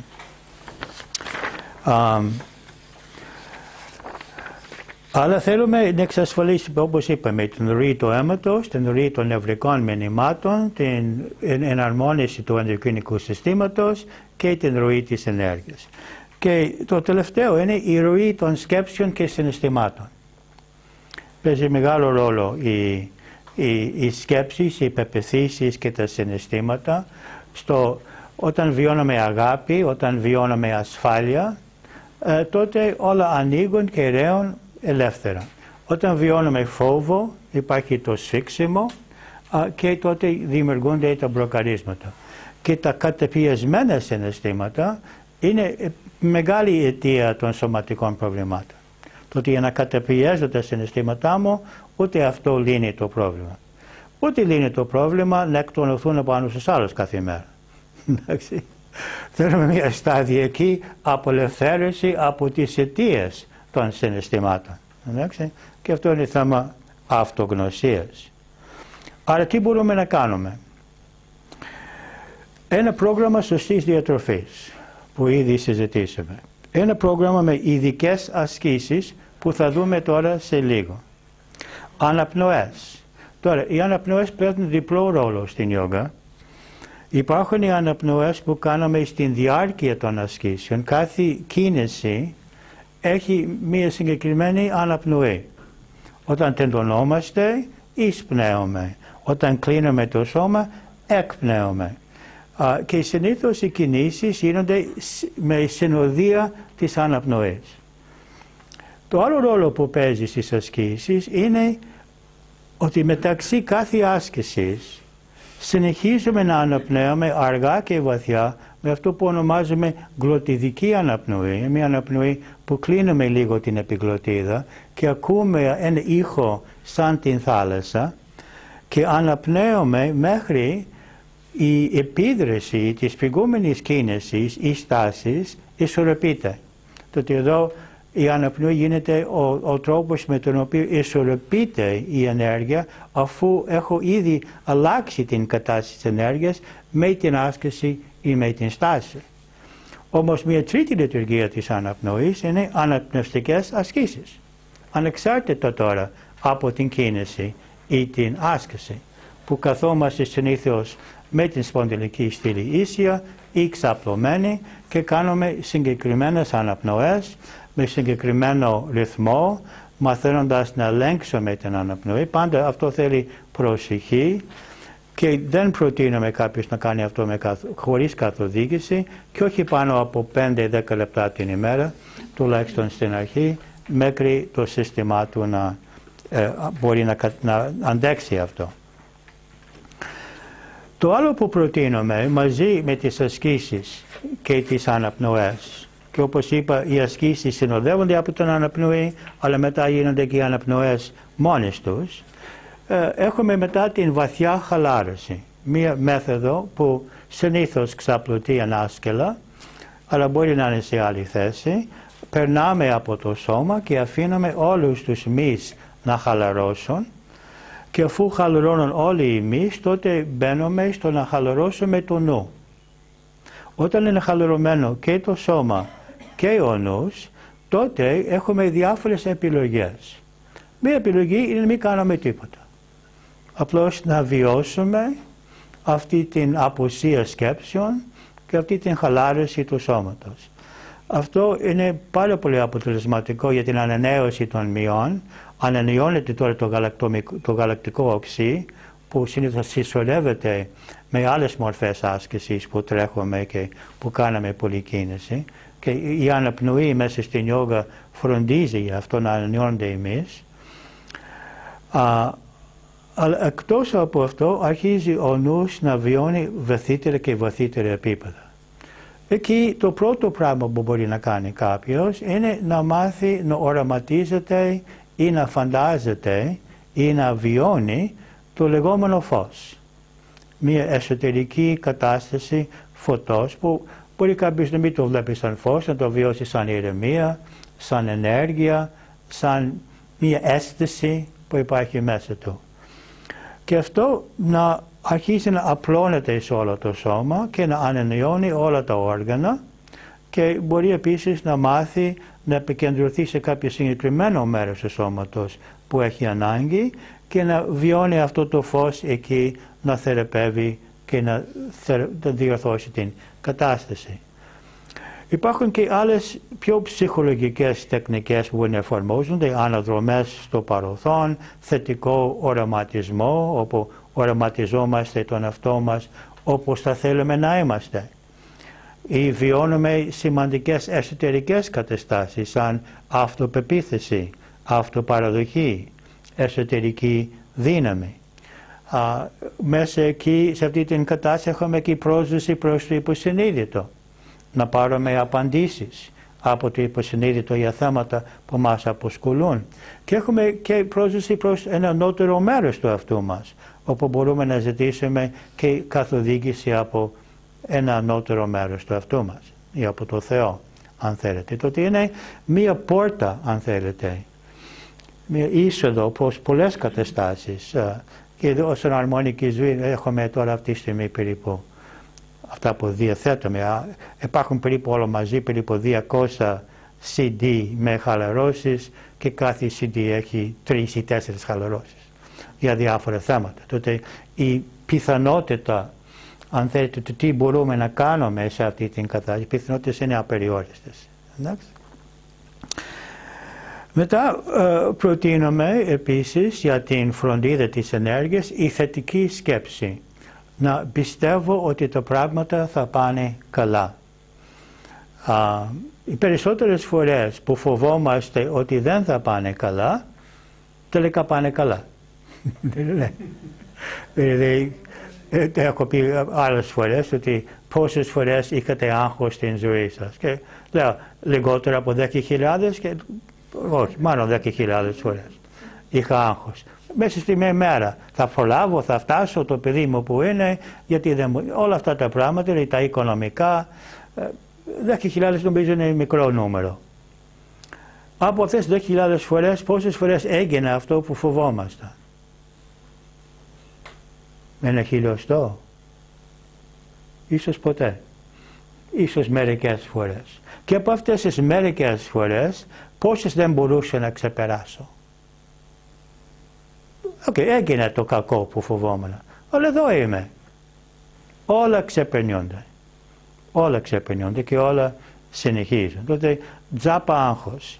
Αλλά θέλουμε να εξασφαλίσουμε, όπως είπαμε, την ροή του αίματος, την ροή των νευρικών μηνυμάτων, την εναρμόνιση του ενδοκρινικού συστήματος και την ροή της ενέργειας. Και το τελευταίο είναι η ροή των σκέψεων και συναισθημάτων. Παίζει μεγάλο ρόλο οι σκέψεις, οι πεποιθήσεις και τα συναισθήματα όταν βιώνουμε αγάπη, όταν βιώνουμε ασφάλεια, τότε όλα ανοίγουν και ρέουν ελεύθερα. Όταν βιώνουμε φόβο, υπάρχει το σφίξιμο και τότε δημιουργούνται τα μπλοκαρίσματα. Και τα καταπιεσμένα συναισθήματα είναι μεγάλη αιτία των σωματικών προβλημάτων. Το ότι για να καταπιέζω τα συναισθήματά μου, ούτε αυτό λύνει το πρόβλημα. Ούτε λύνει το πρόβλημα να εκτονωθούν πάνω στους άλλους κάθε μέρα. Θέλουμε μια σταδιακή απελευθέρωση από τις αιτίες των συναισθημάτων. Και αυτό είναι θέμα αυτογνωσίας. Άρα τι μπορούμε να κάνουμε? Ένα πρόγραμμα σωστής διατροφής που ήδη συζητήσαμε. Ένα πρόγραμμα με ειδικές ασκήσεις που θα δούμε τώρα σε λίγο. Αναπνοές. Τώρα, οι αναπνοές παίζουν διπλό ρόλο στην γιόγκα. Υπάρχουν οι αναπνοές που κάνουμε στην διάρκεια των ασκήσεων. Κάθε κίνηση έχει μία συγκεκριμένη αναπνοή. Όταν τεντωνόμαστε, εισπνέουμε. Όταν κλείνουμε το σώμα, εκπνέουμε. Και συνήθως οι κινήσεις γίνονται με συνοδεία της αναπνοής. Το άλλο ρόλο που παίζει στις ασκήσεις είναι ότι μεταξύ κάθε άσκησης συνεχίζουμε να αναπνέουμε αργά και βαθιά με αυτό που ονομάζουμε γλωτιδική αναπνοή, μια αναπνοή που κλείνουμε λίγο την επιγλωτίδα και ακούμε ένα ήχο σαν την θάλασσα και αναπνέουμε μέχρι η επίδραση της προηγούμενης κίνησης ή στάσης ισορροπείται. Τότε εδώ η αναπνοή γίνεται ο τρόπος με τον οποίο ισορροπείται η ενέργεια, αφού έχω ήδη αλλάξει την κατάσταση της ενέργειας με την άσκηση ή με την στάση. Όμως μια τρίτη λειτουργία της αναπνοής είναι αναπνευστικές ασκήσεις, ανεξάρτητα τώρα από την κίνηση ή την άσκηση, που καθόμαστε συνήθως με την σπονδυλική στήλη ίσια ή ξαπλωμένη και κάνουμε συγκεκριμένες αναπνοές με συγκεκριμένο ρυθμό, μαθαίνοντας να ελέγξουμε την αναπνοή. Πάντα αυτό θέλει προσοχή και δεν προτείνουμε κάποιος να κάνει αυτό χωρίς καθοδήγηση και όχι πάνω από 5-10 λεπτά την ημέρα, τουλάχιστον στην αρχή, μέχρι το σύστημά του να μπορεί να αντέξει αυτό. Το άλλο που προτείνουμε μαζί με τις ασκήσεις και τις αναπνοές, και όπως είπα οι ασκήσεις συνοδεύονται από την αναπνοή, αλλά μετά γίνονται και οι αναπνοές μόνες τους, έχουμε μετά την βαθιά χαλάρωση. Μία μέθοδο που συνήθως ξαπλωτεί ανάσκελα, αλλά μπορεί να είναι σε άλλη θέση, περνάμε από το σώμα και αφήνουμε όλους τους μυς να χαλαρώσουν, και αφού χαλαρώνουν όλοι οι μυς, τότε μπαίνουμε στο να χαλαρώσουμε το νου. Όταν είναι χαλαρωμένο και το σώμα και ο νους, τότε έχουμε διάφορες επιλογές. Μία επιλογή είναι να μην κάνουμε τίποτα. Απλώς να βιώσουμε αυτή την απουσία σκέψεων και αυτή την χαλάρωση του σώματος. Αυτό είναι πάρα πολύ αποτελεσματικό για την ανανέωση των μυών. Ανανεώνεται τώρα το γαλακτικό οξύ, που συνήθως συσσωρεύεται με άλλες μορφές άσκησης που τρέχουμε και που κάναμε πολλή κίνηση, και η αναπνοή μέσα στην ιόγα φροντίζει για αυτό να ανανεώνονται οι μυς. Αλλά εκτός από αυτό αρχίζει ο νους να βιώνει βαθύτερα και βαθύτερα επίπεδα. Εκεί το πρώτο πράγμα που μπορεί να κάνει κάποιος είναι να μάθει να οραματίζεται ή να φαντάζεται ή να βιώνει το λεγόμενο φως. Μια εσωτερική κατάσταση φωτός που μπορεί κάποιος να μην το βλέπει σαν φως, να το βιώσει σαν ηρεμία, σαν ενέργεια, σαν μια αίσθηση που υπάρχει μέσα του. Και αυτό να αρχίσει να απλώνεται σε όλο το σώμα και να ανανεώνει όλα τα όργανα, και μπορεί επίσης να μάθει να επικεντρωθεί σε κάποιο συγκεκριμένο μέρος του σώματος που έχει ανάγκη και να βιώνει αυτό το φως εκεί, να θεραπεύει και να διορθώσει την κατάσταση. Υπάρχουν και άλλες πιο ψυχολογικές τεχνικές που εφαρμόζονται, αναδρομές στο παρελθόν, θετικό οραματισμό, όπου οραματιζόμαστε τον εαυτό μας όπως θα θέλουμε να είμαστε. Ή βιώνουμε σημαντικές εσωτερικές καταστάσεις σαν αυτοπεποίθηση, αυτοπαραδοχή, εσωτερική δύναμη. Μέσα εκεί, σε αυτή την κατάσταση, έχουμε και πρόσβαση προς το υποσυνείδητο. Να πάρουμε απαντήσεις από το υποσυνείδητο για θέματα που μας αποσχολούν. Και έχουμε και πρόσβαση προς ένα ανώτερο μέρος του εαυτού μας, όπου μπορούμε να ζητήσουμε και καθοδήγηση από ένα ανώτερο μέρος του εαυτού μας ή από το Θεό, αν θέλετε. Τότε είναι μία πόρτα, αν θέλετε, μία είσοδο προς πολλές καταστάσεις. Και εδώ στην αρμονική ζωή έχουμε τώρα αυτή τη στιγμή περίπου αυτά που διαθέτουμε. Υπάρχουν περίπου όλο μαζί περίπου 200 CD με χαλαρώσεις, και κάθε CD έχει 3 ή 4 χαλαρώσεις για διάφορα θέματα. Τότε η πιθανότητα, αν θέλετε, το τι μπορούμε να κάνουμε σε αυτή την κατάσταση, οι πιθανότητες είναι απεριόριστες. Εντάξει. Μετά προτείνουμε επίσης για την φροντίδα της ενέργειας η θετική σκέψη. Να πιστεύω ότι τα πράγματα θα πάνε καλά. Οι περισσότερες φορές που φοβόμαστε ότι δεν θα πάνε καλά, τελικά πάνε καλά. Δηλαδή, έχω πει άλλες φορές ότι πόσες φορές είχατε άγχος στην ζωή σας. Και λέω λιγότερο από 10.000 και όχι, μάλλον 10.000 φορές είχα άγχος. Μέσα στη μία μέρα θα προλάβω, θα φτάσω το παιδί μου που είναι, γιατί δεν, όλα αυτά τα πράγματα, τα οικονομικά, 10.000 νομίζω είναι μικρό νούμερο. Από αυτές τις 10.000 φορές, πόσες φορές έγινε αυτό που φοβόμασταν? Ένα χιλιοστό? Ίσως ποτέ. Ίσως μερικές φορές. Και από αυτές τις μερικές φορές, πόσες δεν μπορούσα να ξεπεράσω? Έγινε το κακό που φοβόμουν. Αλλά εδώ είμαι. Όλα ξεπερνιόνται. Όλα ξεπερνιόνται και όλα συνεχίζουν. Τότε τζάπα άγχος.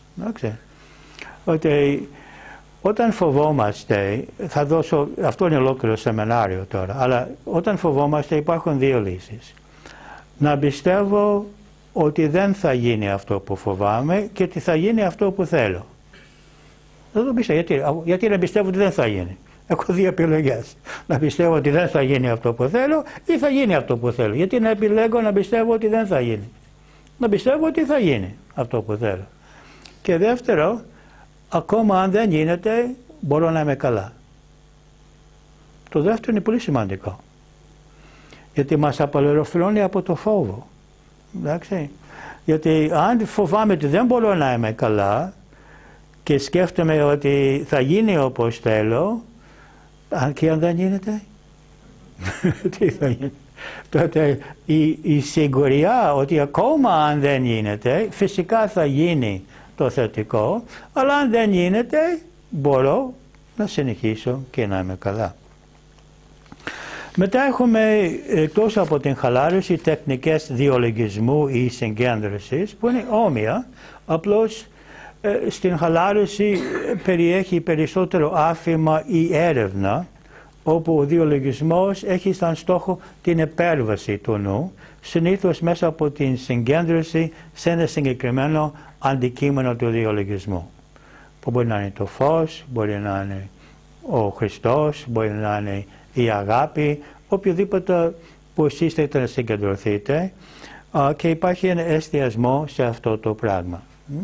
Όταν φοβόμαστε, θα δώσω, αυτό είναι ολόκληρο σεμινάριο τώρα, αλλά όταν φοβόμαστε υπάρχουν δύο λύσεις. Να πιστεύω ότι δεν θα γίνει αυτό που φοβάμαι και ότι θα γίνει αυτό που θέλω. Δεν το πιστεύω. Γιατί να πιστεύω ότι δεν θα γίνει? Έχω δύο επιλογές. Να πιστεύω ότι δεν θα γίνει αυτό που θέλω ή θα γίνει αυτό που θέλω. Γιατί να επιλέγω να πιστεύω ότι δεν θα γίνει? Να πιστεύω ότι θα γίνει αυτό που θέλω. Και δεύτερο, ακόμα αν δεν γίνεται, μπορώ να είμαι καλά. Το δεύτερο είναι πολύ σημαντικό. Γιατί μας απελευθερώνει από το φόβο. Εντάξει. Γιατί αν φοβάμαι ότι δεν μπορώ να είμαι καλά και σκέφτομαι ότι θα γίνει όπως θέλω, και αν δεν γίνεται, τι θα γίνει? Τότε η σιγουριά ότι ακόμα αν δεν γίνεται, φυσικά θα γίνει το θετικό, αλλά αν δεν γίνεται, μπορώ να συνεχίσω και να είμαι καλά. Μετά έχουμε, εκτός από την χαλάρωση, τεχνικές διολογισμού ή συγκέντρωσης, που είναι όμοια, απλώς στην χαλάρωση περιέχει περισσότερο άφημα ή έρευνα, όπου ο διολογισμός έχει σαν στόχο την επέρβαση του νου, συνήθως μέσα από την συγκέντρωση σε ένα συγκεκριμένο αντικείμενο του διολογισμού. Που μπορεί να είναι το φως, μπορεί να είναι ο Χριστός, μπορεί να είναι η αγάπη, οποιοδήποτε που εσείς θέλετε να συγκεντρωθείτε, και υπάρχει ένα εστιασμό σε αυτό το πράγμα.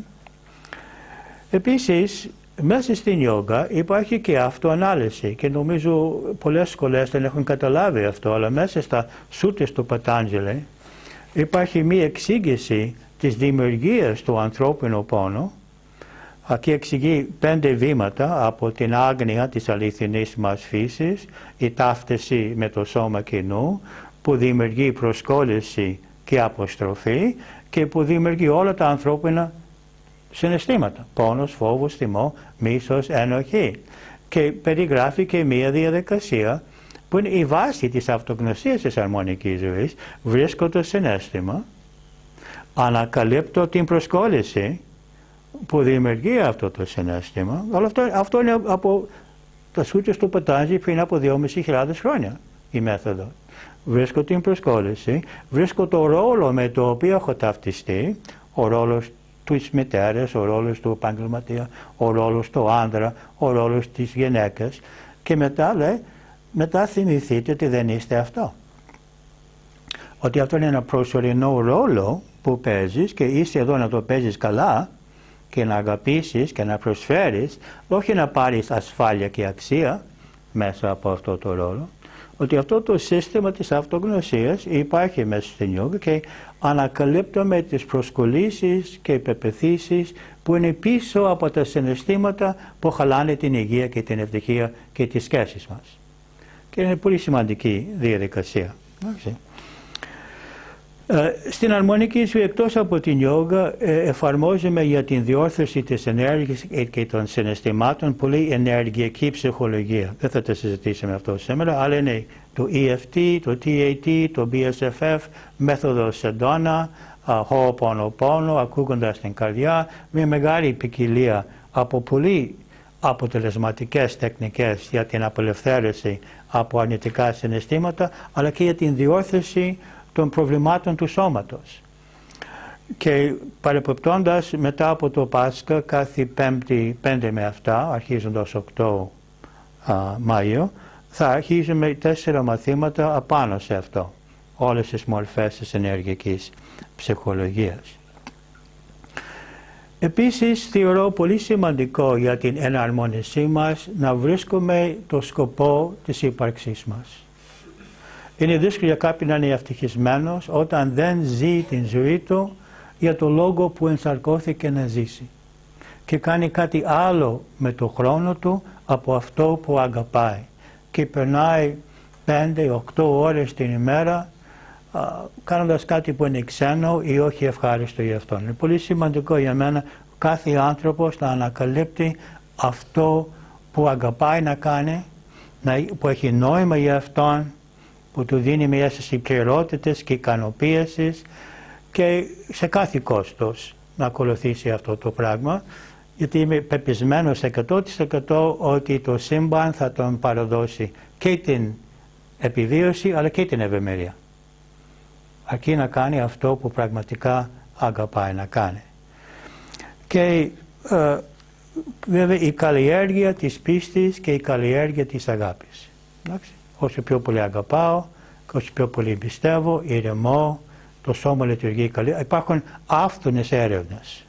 Επίσης, μέσα στην ιόγκα υπάρχει και αυτοανάλυση και νομίζω πολλές σχολές δεν έχουν καταλάβει αυτό, αλλά μέσα στα σούτες του Πατάντζαλη υπάρχει μία εξήγηση της δημιουργίας του ανθρώπινου πόνου και εξηγεί 5 βήματα από την άγνοια της αληθινής μας φύσης, η ταύτιση με το σώμα κοινού, που δημιουργεί προσκόλληση και αποστροφή και που δημιουργεί όλα τα ανθρώπινα συναισθήματα, πόνος, φόβος, θυμό, μίσος, ενοχή. Και περιγράφει και μία διαδικασία που είναι η βάση της αυτογνωσίας της αρμονικής ζωής. Βρίσκω το συναίσθημα, ανακαλύπτω την προσκόλληση που δημιουργεί αυτό το συναίσθημα, αλλά αυτό είναι από τα σούτρες του Πατάντζαλη πριν από 2.500 χρόνια η μέθοδο. Βρίσκω την προσκόλληση, βρίσκω το ρόλο με το οποίο έχω ταυτιστεί, ο ρόλος της μητέρας, ο ρόλος του επαγγελματία, ο ρόλος του άντρα, ο ρόλος της γυναίκας, και μετά λέει, μετά θυμηθείτε ότι δεν είστε αυτό. Ότι αυτό είναι ένα προσωρινό ρόλο που παίζεις και είσαι εδώ να το παίζεις καλά και να αγαπήσεις και να προσφέρεις, όχι να πάρεις ασφάλεια και αξία μέσα από αυτό το ρόλο. Ότι αυτό το σύστημα της αυτογνωσίας υπάρχει μέσα στην ιόγκα και ανακαλύπτουμε τις προσκολήσεις και πεποιθήσεις που είναι πίσω από τα συναισθήματα που χαλάνε την υγεία και την ευτυχία και τις σχέσεις μας. Και είναι πολύ σημαντική διαδικασία. Στην αρμονική ζωή, εκτός από την ιόγκα, εφαρμόζουμε για την διόρθωση της ενέργειας και των συναισθημάτων πολύ ενεργειακή ψυχολογία. Δεν θα τα συζητήσουμε αυτό σήμερα, αλλά είναι το EFT, το TAT, το BSFF, μέθοδος Sedona, Ho'oponopono, ακούγοντας την καρδιά, μια μεγάλη ποικιλία από πολύ αποτελεσματικές τεχνικές για την απελευθέρωση από αρνητικά συναισθήματα, αλλά και για την διόρθωση των προβλημάτων του σώματος. Και παρεπιπτόντας, μετά από το Πάσχα, κάθε Πέμπτη 5 με 7, αρχίζοντας 8 Μαΐου, θα αρχίζουμε 4 μαθήματα απάνω σε αυτό, όλες τις μορφές της ενεργειακής ψυχολογίας. Επίσης, θεωρώ πολύ σημαντικό για την εναρμόνισή μας να βρίσκουμε το σκοπό της ύπαρξής μας. Είναι δύσκολο για κάποιον να είναι ευτυχισμένος όταν δεν ζει την ζωή του για το λόγο που ενσαρκώθηκε να ζήσει και κάνει κάτι άλλο με το χρόνο του από αυτό που αγαπάει και περνάει 5-8 ώρες την ημέρα κάνοντας κάτι που είναι ξένο ή όχι ευχάριστο για αυτόν. Είναι πολύ σημαντικό για μένα κάθε άνθρωπος να ανακαλύπτει αυτό που αγαπάει να κάνει, που έχει νόημα για αυτόν, που του δίνει μια αίσθηση πληρότητας και ικανοποίησης, και σε κάθε κόστος να ακολουθήσει αυτό το πράγμα, γιατί είμαι πεπισμένος 100% ότι το σύμπαν θα τον παραδώσει και την επιβίωση αλλά και την ευημερία. Αρκεί να κάνει αυτό που πραγματικά αγαπάει να κάνει. Και βέβαια η καλλιέργεια της πίστης και η καλλιέργεια της αγάπης. Εντάξει. Όσο πιο πολύ αγαπάω, όσο πιο πολύ πιστεύω, ηρεμώ, το σώμα λειτουργεί καλύτερα. Υπάρχουν άφθονες έρευνες.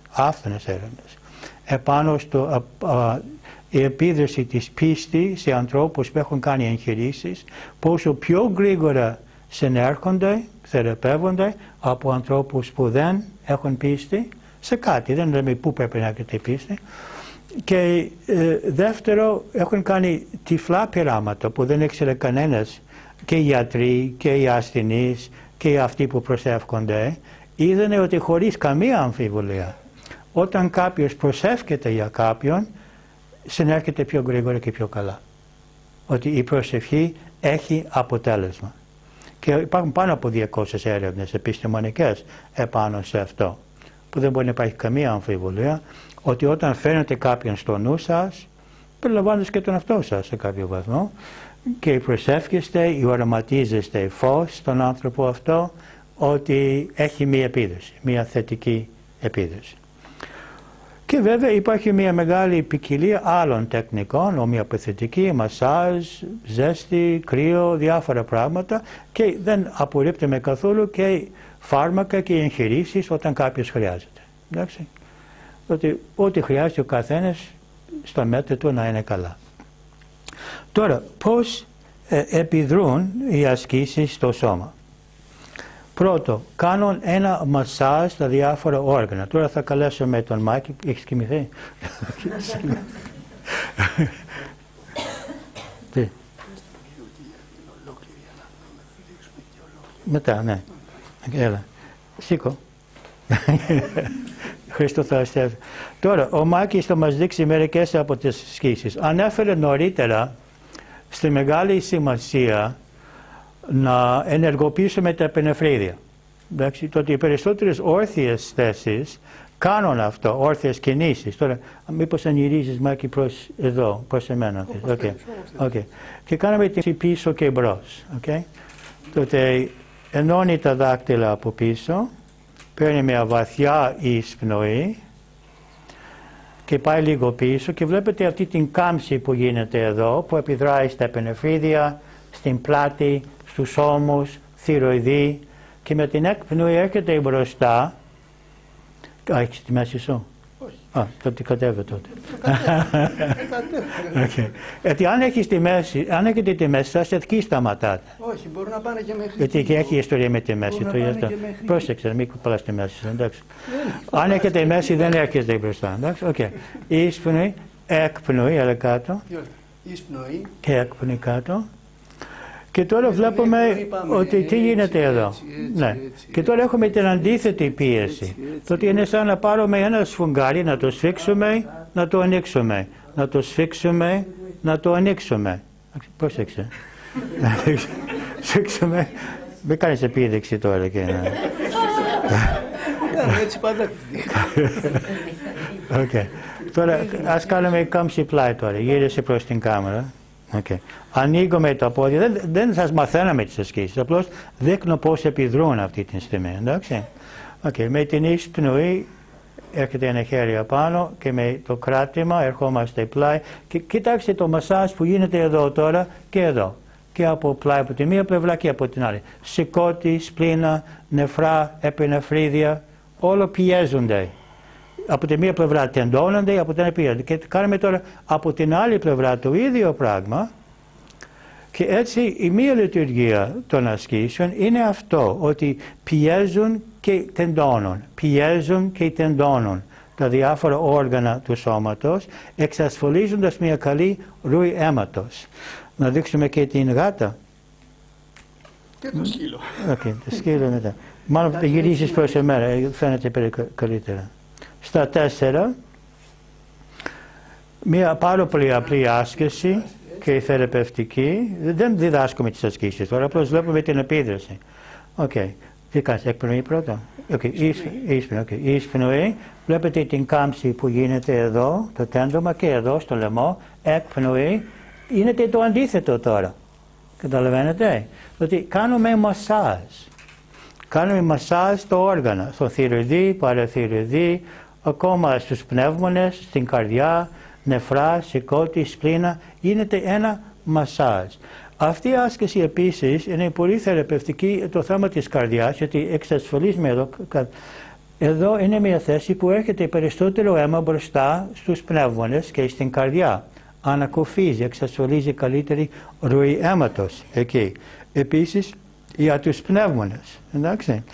Επάνω στο η επίδραση της πίστης σε ανθρώπους που έχουν κάνει εγχειρήσεις, πόσο πιο γρήγορα συνέρχονται, θεραπεύονται από ανθρώπους που δεν έχουν πίστη σε κάτι, δεν λέμε πού πρέπει να έχετε πίστη. Και δεύτερο, έχουν κάνει τυφλά πειράματα που δεν ήξερε κανένας, και οι γιατροί και οι ασθενείς και αυτοί που προσεύχονται, είδανε ότι χωρίς καμία αμφιβολία, όταν κάποιος προσεύχεται για κάποιον, συνέρχεται πιο γρήγορα και πιο καλά. Ότι η προσευχή έχει αποτέλεσμα. Και υπάρχουν πάνω από 200 έρευνες επιστημονικές επάνω σε αυτό, που δεν μπορεί να υπάρχει καμία αμφιβολία ότι όταν φαίνεται κάποιον στο νου σας, περιλαμβάνοντας και τον εαυτό σας σε κάποιο βαθμό, και προσεύχεστε ή οραματίζεστε φως στον άνθρωπο αυτό, ότι έχει μία επίδοση, μία θετική επίδοση. Και βέβαια υπάρχει μια μεγάλη ποικιλία άλλων τεχνικών, ομοιοπαθητική, μασάζ, ζέστη, κρύο, διάφορα πράγματα, και δεν απορρίπτουμε καθόλου και φάρμακα και εγχειρήσεις όταν κάποιος χρειάζεται. Εντάξει. Ότι ό,τι χρειάζεται ο καθένας στο μέτρο του να είναι καλά. Τώρα, πώς επιδρούν οι ασκήσεις στο σώμα. Πρώτο, κάνουν ένα μασάζ στα διάφορα όργανα. Τώρα θα καλέσουμε τον Μάκη. Έχεις κοιμηθεί? Τι? Μετά, ναι. Έλα. Σήκω. Χριστό θα αστεύει. Τώρα, ο Μάκης θα μας δείξει μερικές από τις ασκήσεις. Ανέφερε νωρίτερα στη μεγάλη σημασία να ενεργοποιήσουμε τα επινεφρίδια. Εντάξει, το ότι οι περισσότερες όρθιες θέσεις κάνουν αυτό, όρθιες κινήσεις. Τώρα, μήπως αν γυρίζεις, Μάκη, προς εδώ, προς εμένα. Okay. Και κάνουμε την πίσω και μπρος. Okay. Τότε ενώνει τα δάκτυλα από πίσω, παίρνει μια βαθιά εισπνοή και πάει λίγο πίσω και βλέπετε αυτή την κάμψη που γίνεται εδώ, που επιδράει στα επινεφρίδια, στην πλάτη, στους ώμους, θηροειδή, και με την έκπνοη έρχεται μπροστά. Έχεις τη μέση σου? Όχι. Τότε κατέβε τότε. Γιατί αν έχεις τη μέση, αν έχετε τη μέση σας, εκεί σταματάτε. Όχι, μπορούν να πάνε και μέχρι. Γιατί και έχει ιστορία με τη μέση. Πρόσεξε, μην κουπαλάς τη μέση. Αν έχετε τη μέση δεν έρχεστε μπροστά. Εισπνοή, έκπνοη, αλλά κάτω. Εισπνοή. Και έκπνοη κάτω. Και τώρα βλέπουμε ότι τι γίνεται εδώ. Ναι. Και τώρα έχουμε την αντίθετη πίεση. Το ότι είναι σαν να πάρουμε ένα σφουγγάρι, να το σφίξουμε, να το ανοίξουμε. Να το σφίξουμε, να το ανοίξουμε. Πρόσεξε. Να σφίξουμε. Μην κάνεις επίδειξη τώρα. Έτσι πάντα. Τώρα ας κάνουμε κάμψη πλάι τώρα. Γύρισε προς την κάμερα. Ανοίγουμε τα πόδια, δεν σας μαθαίναμε τις ασκήσεις, απλώς δείχνω πώς επιδρούν αυτή τη στιγμή, εντάξει. Με την εισπνοή έρχεται ένα χέρι απάνω και με το κράτημα ερχόμαστε πλάι και κοιτάξτε το μασάζ που γίνεται εδώ τώρα και εδώ. Και από πλάι από τη μία πλευρά και από την άλλη. Σηκώτη, σπλήνα, νεφρά, επινεφρίδια, όλο πιέζονται. Από τη μία πλευρά τεντώνονται, από την άλλη πιέζονται. Και κάνουμε τώρα από την άλλη πλευρά το ίδιο πράγμα. Και έτσι η μία λειτουργία των ασκήσεων είναι αυτό, ότι πιέζουν και τεντώνουν. Πιέζουν και τεντώνουν τα διάφορα όργανα του σώματος, εξασφαλίζοντας μια καλή ροή αίματος. Να δείξουμε και την γάτα. Και το σκύλο. Το σκύλο μετά. Μάλλον θα γυρίσεις προς εμένα, φαίνεται καλύτερα. Στα 4, μια πάρα πολύ απλή άσκηση και θεραπευτική. Δεν διδάσκουμε τις ασκήσεις τώρα, απλώς βλέπουμε την επίδραση. Τι κάνεις, εκπνοή πρώτα. Εισπνοή. Βλέπετε την κάμψη που γίνεται εδώ, το τέντομα, και εδώ στο λαιμό. Εκπνοή. Είναι το αντίθετο τώρα. Καταλαβαίνετε. Ότι κάνουμε μασάζ. Κάνουμε μασάζ στο όργανα, στο θηροειδή, παραθηροειδή, ακόμα στους πνεύμονες, στην καρδιά, νεφρά, σηκώτη, σπλήνα. Γίνεται ένα μασάζ. Αυτή η άσκηση επίσης είναι πολύ θεραπευτική το θέμα της καρδιάς, γιατί εξασφαλίζουμε εδώ. Εδώ είναι μια θέση που έρχεται περισσότερο αίμα μπροστά στους πνεύμονες και στην καρδιά. Ανακοφίζει, εξασφαλίζει καλύτερη ροή αίματος εκεί. Επίσης για τους πνεύμονες. Εντάξει.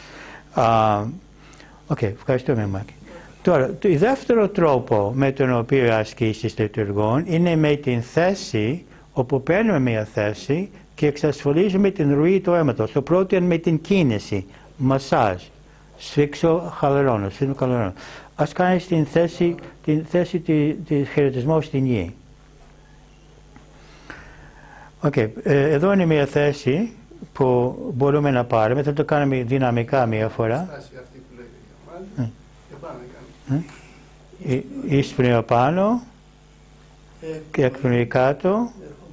Οκ, ευχαριστούμε Μάκη. Τώρα, το δεύτερο τρόπο με τον οποίο οι ασκήσεις λειτουργούν είναι με την θέση, όπου παίρνουμε μια θέση και εξασφαλίζουμε την ροή του αίματος. Το πρώτο είναι με την κίνηση, μασάζ. Σφίξω, χαλαρώνω, σφίξω, χαλαρώνω. Ας κάνεις την θέση της χαιρετισμού στην γη. Εδώ είναι μια θέση που μπορούμε να πάρουμε, θα το κάνουμε δυναμικά μια φορά. Ίσπνοιο πάνω και εκπνοή κάτω.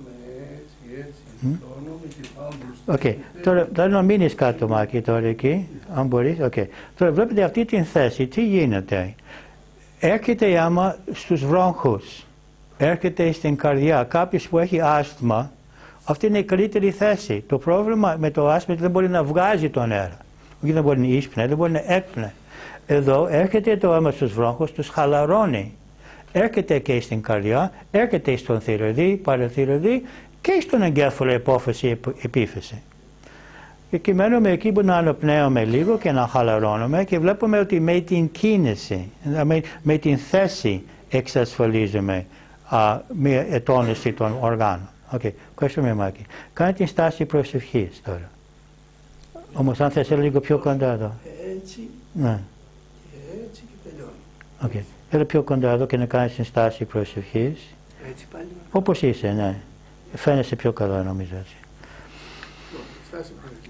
Τώρα θα να μείνεις κάτω Μάκη τώρα εκεί, αν μπορείς. Τώρα βλέπετε αυτή την θέση, τι γίνεται. Έρχεται η αίμα στους βρόγχους, έρχεται στην καρδιά. Κάποιος που έχει άσθμα, αυτή είναι η καλύτερη θέση. Το πρόβλημα με το άσθμα είναι ότι δεν μπορεί να βγάζει τον αέρα. Όχι δεν μπορεί να ίσπνε, δεν μπορεί να έκπνε. Εδώ έρχεται το αίμα στους βρόγχους, τους χαλαρώνει. Έρχεται και στην καρδιά, έρχεται στον θηροειδή, παραθηροειδή και στον εγκέφαλο υπόφαση, επίφαση. Και κειμένουμε εκεί που να αναπνέουμε λίγο και να χαλαρώνουμε και βλέπουμε ότι με την κίνηση, με την θέση εξασφαλίζουμε μια ετώνηση των οργάνων. Ευχαριστούμε Μάκη. Κάνε την στάση προσευχής τώρα. Όμως αν θες λίγο πιο κοντά εδώ. Έτσι. Ναι. Και έτσι και τελειώνει. Έλα πιο κοντά εδώ και να κάνεις την στάση προσευχής. Έτσι πάλι. Όπως είσαι, ναι. Φαίνεσαι πιο καλά νομίζω έτσι. Στάση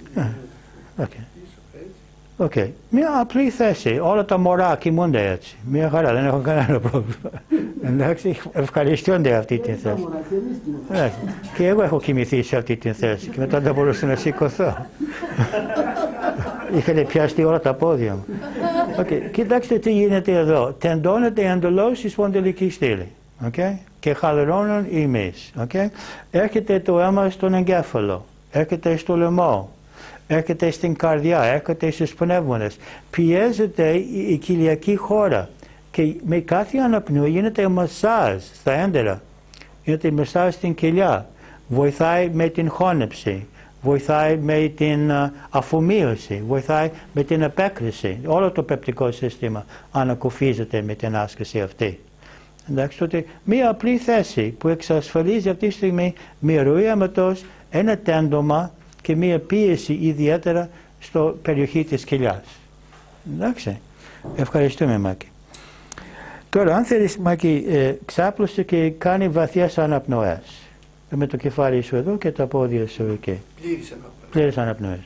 προσευχής. Μια απλή θέση. Όλα τα μωρά κοιμούνται έτσι. Μια χαρά, δεν έχω κανένα πρόβλημα. Εντάξει, ευχαριστούνται αυτή την θέση. Και εγώ έχω κοιμηθεί σε αυτή την θέση και μετά δεν μπορούσα να σηκωθώ. Είχατε πιαστεί όλα τα πόδια μου. Κοιτάξτε τι γίνεται εδώ. Τεντώνεται εντελώς η σπονδυλική στήλη. Και χαλαρώνουν οι μυς. Έρχεται το αίμα στον εγκέφαλο. Έρχεται στο λαιμό. Έρχεται στην καρδιά. Έρχεται στους πνεύμονες. Πιέζεται η κοιλιακή χώρα. Και με κάθε αναπνοή γίνεται μασάζ στα έντερα. Γίνεται μασάζ στην κοιλιά. Βοηθάει με την χώνεψη. Βοηθάει με την αφομοίωση. Βοηθάει με την επέκριση. Όλο το πεπτικό σύστημα ανακουφίζεται με την άσκηση αυτή. Εντάξει, τότε μία απλή θέση που εξασφαλίζει αυτή τη στιγμή μία ροή αίματος, ένα τέντομα και μία πίεση ιδιαίτερα στο περιοχή της κοιλιάς. Εντάξει, ευχαριστούμε Μάκη. Τώρα αν θέλεις Μάκη, ξάπλωσε και κάνει βαθιές αναπνοές. Με το κεφάλι σου εδώ και τα πόδια σου εκεί. Πλήρες αναπνοές.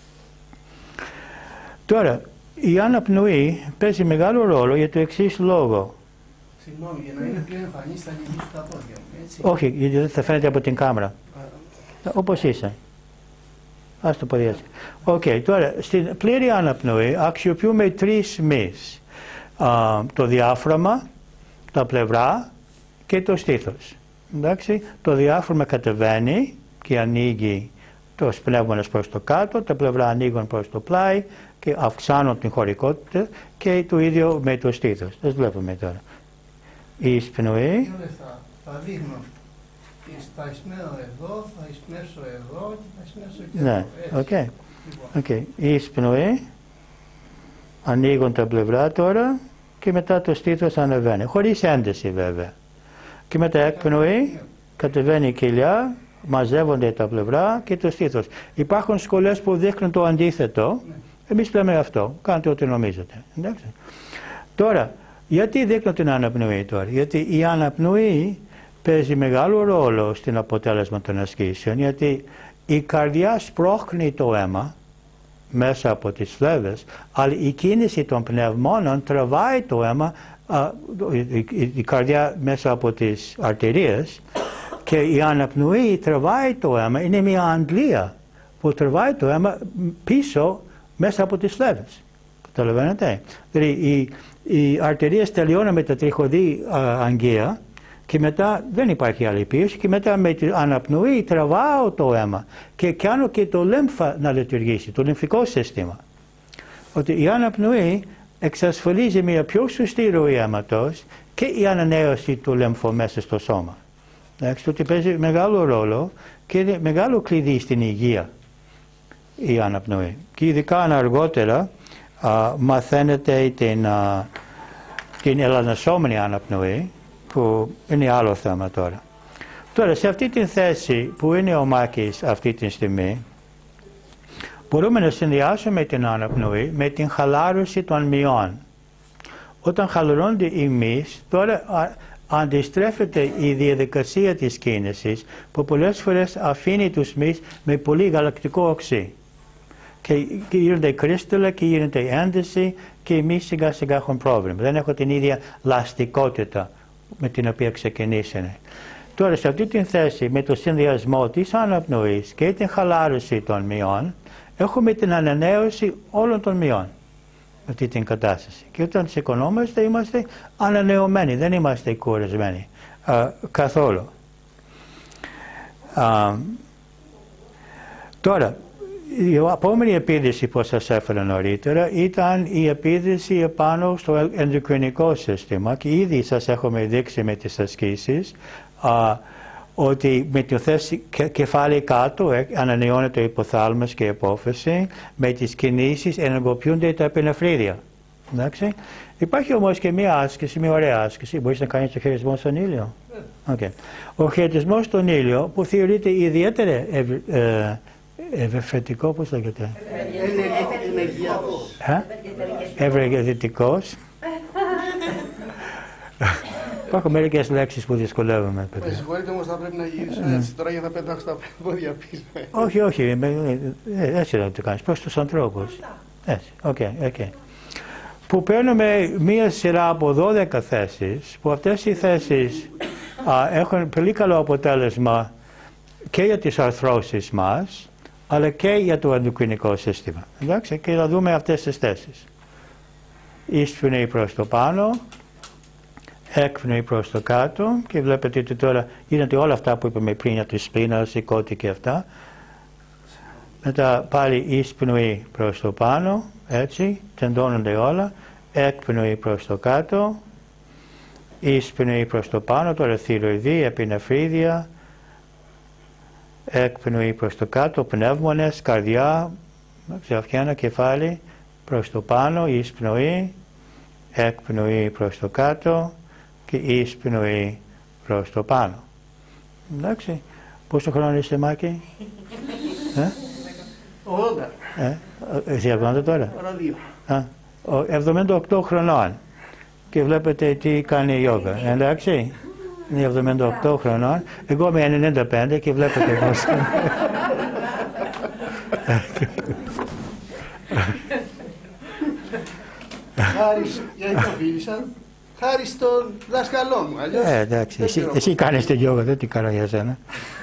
Τώρα, η αναπνοή παίζει μεγάλο ρόλο για το εξής λόγο. Συγγνώμη, για να είναι πιο εμφανής θα ανοίγεις τα πόδια μου, έτσι. Όχι, γιατί δεν θα φαίνεται από την κάμερα. Όπως είσαι. Ας το πω έτσι. Τώρα, στην πλήρη αναπνοή αξιοποιούμε τρεις μυς. Το διάφραγμα, τα πλευρά και το στήθος. Εντάξει, το διάφραγμα κατεβαίνει και ανοίγει το πνεύμονες προς το κάτω, τα πλευρά ανοίγουν προς το πλάι και αυξάνουν την χωρικότητα και το ίδιο με το στήθος. Das βλέπουμε τώρα. Η εισπνοή. Θα δείχνω. Θα εισπνέω εδώ, θα εισπνέσω εδώ και θα εισπνέσω και εδώ. Ναι, η εισπνοή. Ανοίγουν τα πλευρά τώρα και μετά το στήθος ανεβαίνει. Χωρίς ένταση βέβαια. Και μετά εκπνοή, κατεβαίνει η κοιλιά, μαζεύονται τα πλευρά και το στήθος. Υπάρχουν σχολές που δείχνουν το αντίθετο. Εμείς λέμε αυτό. Κάντε ό,τι νομίζετε. Εντάξει. Τώρα, γιατί δείχνω την αναπνοή τώρα. Γιατί η αναπνοή παίζει μεγάλο ρόλο στην αποτέλεσμα των ασκήσεων. Γιατί η καρδιά σπρώχνει το αίμα μέσα από τις φλέβες, αλλά η κίνηση των πνευμόνων τραβάει το αίμα, η καρδιά μέσα από τις αρτηρίες, και η αναπνοή τραβάει το αίμα, είναι μια αντλία που τραβάει το αίμα πίσω μέσα από τις φλέβες. Καταλαβαίνετε. Δηλαδή οι αρτηρίες τελειώνουν με τα τριχωδή αγγεία και μετά δεν υπάρχει άλλη πίεση και μετά με την αναπνοή τραβάω το αίμα και κάνω και το λέμφα να λειτουργήσει, το λυμφικό σύστημα. Ότι η αναπνοή εξασφαλίζει μια πιο σωστή ροή αίματος και η ανανέωση του λέμφου μέσα στο σώμα. Ότι παίζει μεγάλο ρόλο και είναι μεγάλο κλειδί στην υγεία. η αναπνοή. Και ειδικά αργότερα μαθαίνετε την ελανασόμενη αναπνοή, που είναι άλλο θέμα τώρα. Τώρα, σε αυτή τη θέση που είναι ο Μάκης αυτή τη στιγμή, μπορούμε να συνδυάσουμε την αναπνοή με την χαλάρωση των μυών. Όταν χαλαρώνται οι μυς, τώρα αντιστρέφεται η διαδικασία της κίνησης, που πολλές φορές αφήνει τους μυς με πολύ γαλακτικό οξύ. Και γίνονται κρίσταλα και γίνεται ένταση και οι μυς σιγά σιγά έχουν πρόβλημα. Δεν έχουν την ίδια λαστικότητα με την οποία ξεκινήσανε. Τώρα, σε αυτή τη θέση, με το συνδυασμό της αναπνοής και την χαλάρωση των μυών, έχουμε την ανανέωση όλων των μυών. Αυτή την κατάσταση. Και όταν σηκωνόμαστε είμαστε ανανεωμένοι, δεν είμαστε κουρασμένοι καθόλου. Τώρα, η επόμενη επίδυση που σας έφερα νωρίτερα ήταν η επίδυση επάνω στο ενδοκρινικό σύστημα και ήδη σας έχουμε δείξει με τις ασκήσεις ότι με τη θέση κεφάλι κάτω ανανεώνεται ο υποθάλαμος και η υπόφυση, με τις κινήσεις ενεργοποιούνται τα επινεφρίδια. Εντάξει. Υπάρχει όμως και μια άσκηση, μια ωραία άσκηση. Μπορείς να κάνεις το χαιρετισμό στον ήλιο. Okay. Ο χαιρετισμός στον ήλιο που θεωρείται ιδιαίτερα ευεργετικό, πώς λέγεται. Ευεργετικός. Υπάρχουν μερικές λέξεις που δυσκολεύομαι. Με συγχωρείτε όμως, θα πρέπει να γυρίσω έτσι τώρα για να πετάξω τα πόδια πίσω. Όχι, έτσι να το κάνεις, προς τους ανθρώπους. Έτσι, okay. Που παίρνουμε μία σειρά από 12 θέσεις, που αυτές οι θέσεις έχουν πολύ καλό αποτέλεσμα και για τις αρθρώσεις μας, αλλά και για το ενδοκρινικό σύστημα. Εντάξει, και θα δούμε αυτές τις θέσεις. Ίσπνοή προς το πάνω, έκπνοη προς το κάτω, και βλέπετε ότι τώρα γίνεται όλα αυτά που είπαμε πριν για τη σπίνα, σηκώτη και αυτά. Μετά πάλι ίσπνοή προς το πάνω, έτσι, τεντώνονται όλα, έκπνοη προς το κάτω, ίσπνοή προς το πάνω, τώρα θηροειδή, επινεφρίδια, έκπνοη προς το κάτω, πνεύμονες, καρδιά, αυτιά, κεφάλι, προς το πάνω, εισπνοή, έκπνοη προς το κάτω και εισπνοή προς το πάνω. Εντάξει, πόσο χρόνο είστε, Μάκη? 80. Εσύ 80 τώρα? 42. 78 χρονών και βλέπετε τι κάνει η γιόγκα, εντάξει. Είναι 78 χρονών, εγώ είμαι 95 και βλέπετε πώς. Χάρη, γιατί το φίλησα, χάρη στον δάσκαλό μου, αλλιώς... Εντάξει, εσύ κάνεις τη γιόγκα, δεν την κάνω για σένα.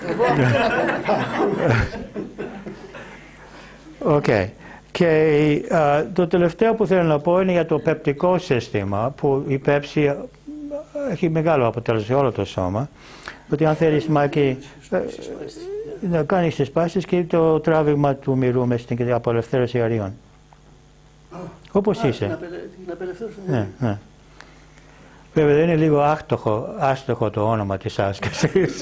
Οκ. Και το τελευταίο που θέλω να πω είναι για το πεπτικό σύστημα, που η πέψη έχει μεγάλο αποτέλεσμα σε όλο το σώμα. Ότι αν θέλεις, Μάκη, να κάνεις τις πάσες και το τράβηγμα του μυρού μες στην απελευθέρωση αερίων. Όπως είσαι. Την απελευθέρωση. Ναι. Βέβαια δεν είναι λίγο άστοχο το όνομα της άσκησης.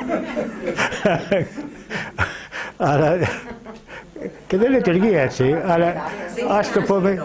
Αλλά και δεν λειτουργεί έτσι, αλλά ας το πούμε,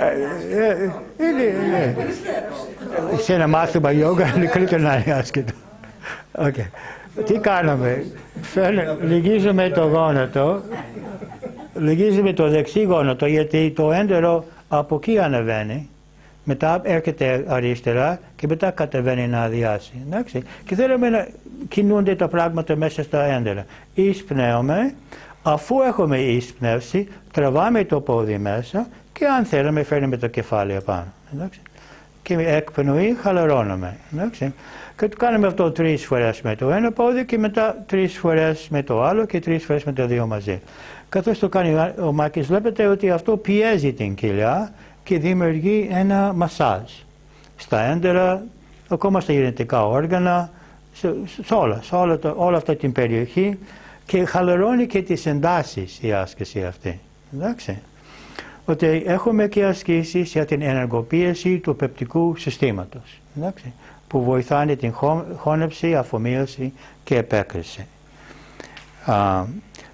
σε ένα μάθημα γιόγκα είναι καλύτερο να είναι άσκητο. Τι κάνουμε? Λυγίζουμε το γόνατο, λυγίζουμε το δεξί γόνατο, γιατί το έντερο από εκεί ανεβαίνει, μετά έρχεται αριστερά και μετά κατεβαίνει να αδειάσει. Εντάξει? Και θέλουμε να κινούνται τα πράγματα μέσα στα έντερα. Εισπνέουμε. Αφού έχουμε εισπνεύσει, τραβάμε το πόδι μέσα και αν θέλουμε φέρνουμε το κεφάλι επάνω. Εντάξει. Και εκπνοή χαλαρώνουμε. Εντάξει. Και το κάνουμε αυτό 3 φορές με το ένα πόδι και μετά 3 φορές με το άλλο και 3 φορές με τα δύο μαζί. Καθώς το κάνει ο Μάκης, βλέπετε ότι αυτό πιέζει την κοιλιά και δημιουργεί ένα μασάζ στα έντερα, ακόμα στα γεννητικά όργανα, σε όλα αυτή την περιοχή. Και χαλαρώνει και τις εντάσεις η άσκηση αυτή. Εντάξει. Ότι έχουμε και ασκήσεις για την ενεργοποίηση του πεπτικού συστήματος. Εντάξει. Που βοηθάνε την χώνευση, αφομοίωση και επέκριση.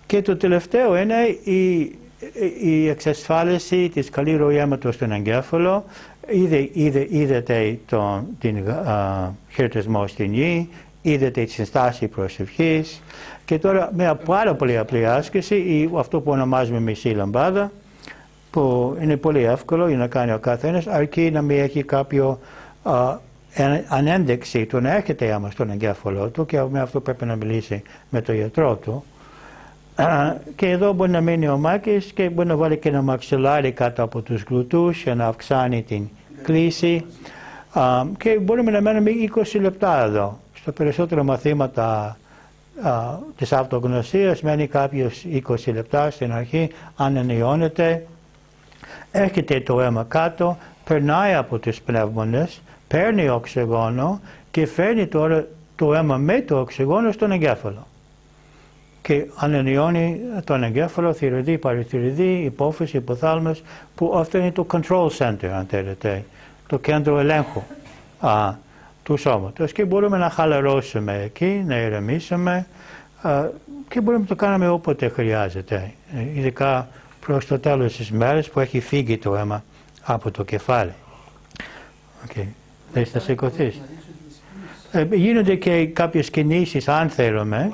Και το τελευταίο είναι η εξασφάλιση της καλή ροή αίματος στον εγκέφαλο. Είδατε την χαιρετισμό στην γη, είδατε τη στάση προσευχής και τώρα μια πάρα πολύ απλή άσκηση, αυτό που ονομάζουμε μισή λαμπάδα, που είναι πολύ εύκολο για να κάνει ο καθένας, αρκεί να μην έχει κάποιο ανένδειξη του να έρχεται αίμα στον εγκέφαλο του και με αυτό πρέπει να μιλήσει με τον γιατρό του. Και εδώ μπορεί να μείνει ο Μάκης και μπορεί να βάλει και ένα μαξιλάρι κάτω από τους γλουτούς για να αυξάνει την κλίση και μπορούμε να μένουμε 20 λεπτά εδώ. Στο περισσότερο μαθήματα της αυτογνωσίας μένει κάποιος 20 λεπτά στην αρχή, ανανεώνεται, έρχεται το αίμα κάτω, περνάει από τους πνεύμονες, παίρνει οξυγόνο και φέρνει τώρα το αίμα με το οξυγόνο στον εγκέφαλο. Και ανανεώνει τον εγκέφαλο, θηροειδή, παραθηροειδή, υπόφυση, υποθάλαμος, που αυτό είναι το control center, αν θέλετε, το κέντρο ελέγχου του σώματος. Και μπορούμε να χαλαρώσουμε εκεί, να ηρεμήσουμε και μπορούμε να το κάνουμε όποτε χρειάζεται, ειδικά προς το τέλος της μέρας που έχει φύγει το αίμα από το κεφάλι. Okay. Θες να σηκωθείς. Γίνονται και κάποιες κινήσεις αν θέλουμε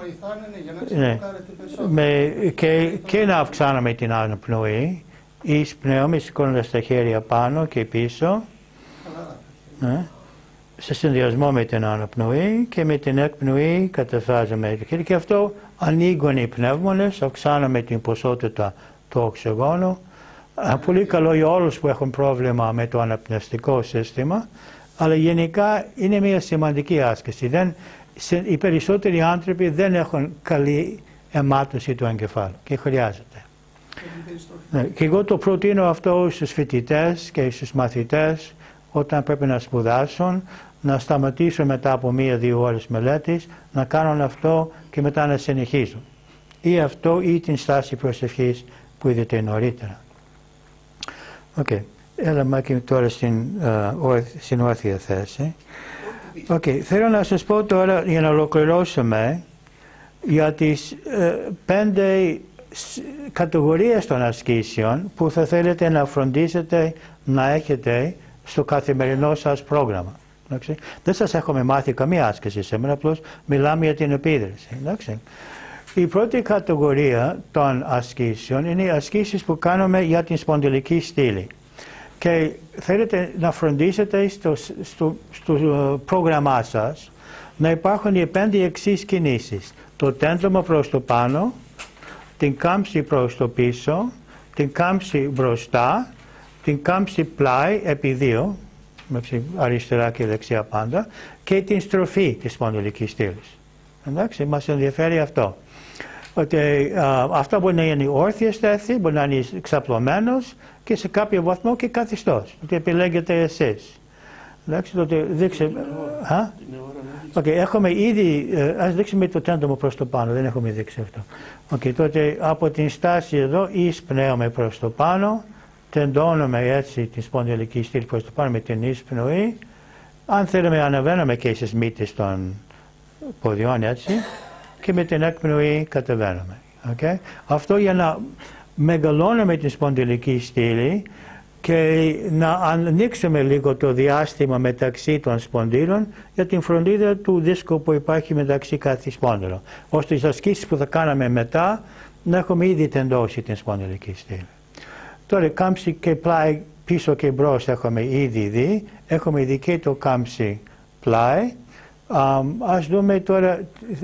και να αυξάνουμε την αναπνοή, εισπνέουμε σηκώνοντας τα χέρια πάνω και πίσω σε συνδυασμό με την αναπνοή και με την εκπνοή κατεβάζουμε τα χέρια και αυτό ανοίγουν οι πνεύμονες, αυξάνουμε την ποσότητα του οξυγόνου. Πολύ καλό για όλους που έχουν πρόβλημα με το αναπνευστικό σύστημα, αλλά γενικά είναι μια σημαντική άσκηση. Οι περισσότεροι άνθρωποι δεν έχουν καλή αιμάτωση του εγκεφάλου και χρειάζεται. Και εγώ το προτείνω αυτό στους φοιτητές και στους μαθητές όταν πρέπει να σπουδάσουν, να σταματήσουν μετά από 1-2 ώρες μελέτης, να κάνουν αυτό και μετά να συνεχίσουν. Ή αυτό ή την στάση προσευχής που είδατε νωρίτερα. Okay. Έλα Μάκη τώρα στην όρθια θέση. Okay. Θέλω να σας πω τώρα για να ολοκληρώσουμε για τις 5 κατηγορίες των ασκήσεων που θα θέλετε να φροντίσετε να έχετε στο καθημερινό σας πρόγραμμα. Εντάξει. Δεν σας έχουμε μάθει καμία άσκηση σήμερα, απλώς μιλάμε για την επίδραση. Εντάξει. Η πρώτη κατηγορία των ασκήσεων είναι οι ασκήσεις που κάνουμε για την σπονδυλική στήλη. Και θέλετε να φροντίσετε στο πρόγραμμά σας να υπάρχουν οι 5 εξής κινήσεις. Το τέντλωμα προς το πάνω, την κάμψη προς το πίσω, την κάμψη μπροστά, την κάμψη πλάι επί 2, αριστερά και δεξιά πάντα, και την στροφή της σπονδυλικής στήλης. Εντάξει, μας ενδιαφέρει αυτό. Ότι αυτό μπορεί να είναι η όρθια στέθη, μπορεί να είναι ξαπλωμένος και σε κάποιο βαθμό και καθιστός. Ότι επιλέγετε εσείς. Εντάξει, τότε δείξε. Έχουμε ήδη, ας δείξουμε το τέντομο προς το πάνω, δεν έχουμε δείξει αυτό. Τότε από την στάση εδώ εισπνέουμε προς το πάνω, τεντώνουμε έτσι τη σπονδυλική στήλη προς το πάνω με την εισπνοή. Αν θέλουμε ανεβαίνουμε και στις μύτες των ποδιών έτσι και με την εκπνοή κατεβαίνουμε. Okay. Αυτό για να μεγαλώνουμε την σπονδυλική στήλη και να ανοίξουμε λίγο το διάστημα μεταξύ των σπονδύλων για την φροντίδα του δίσκου που υπάρχει μεταξύ κάθε σπόνδυλο. Ώστε τις ασκήσεις που θα κάναμε μετά να έχουμε ήδη τεντώσει την σπονδυλική στήλη. Τώρα κάμψη και πλάι πίσω και μπρος έχουμε ήδη δει. Έχουμε δει και το κάμψη πλάι. Ας δούμε τώρα,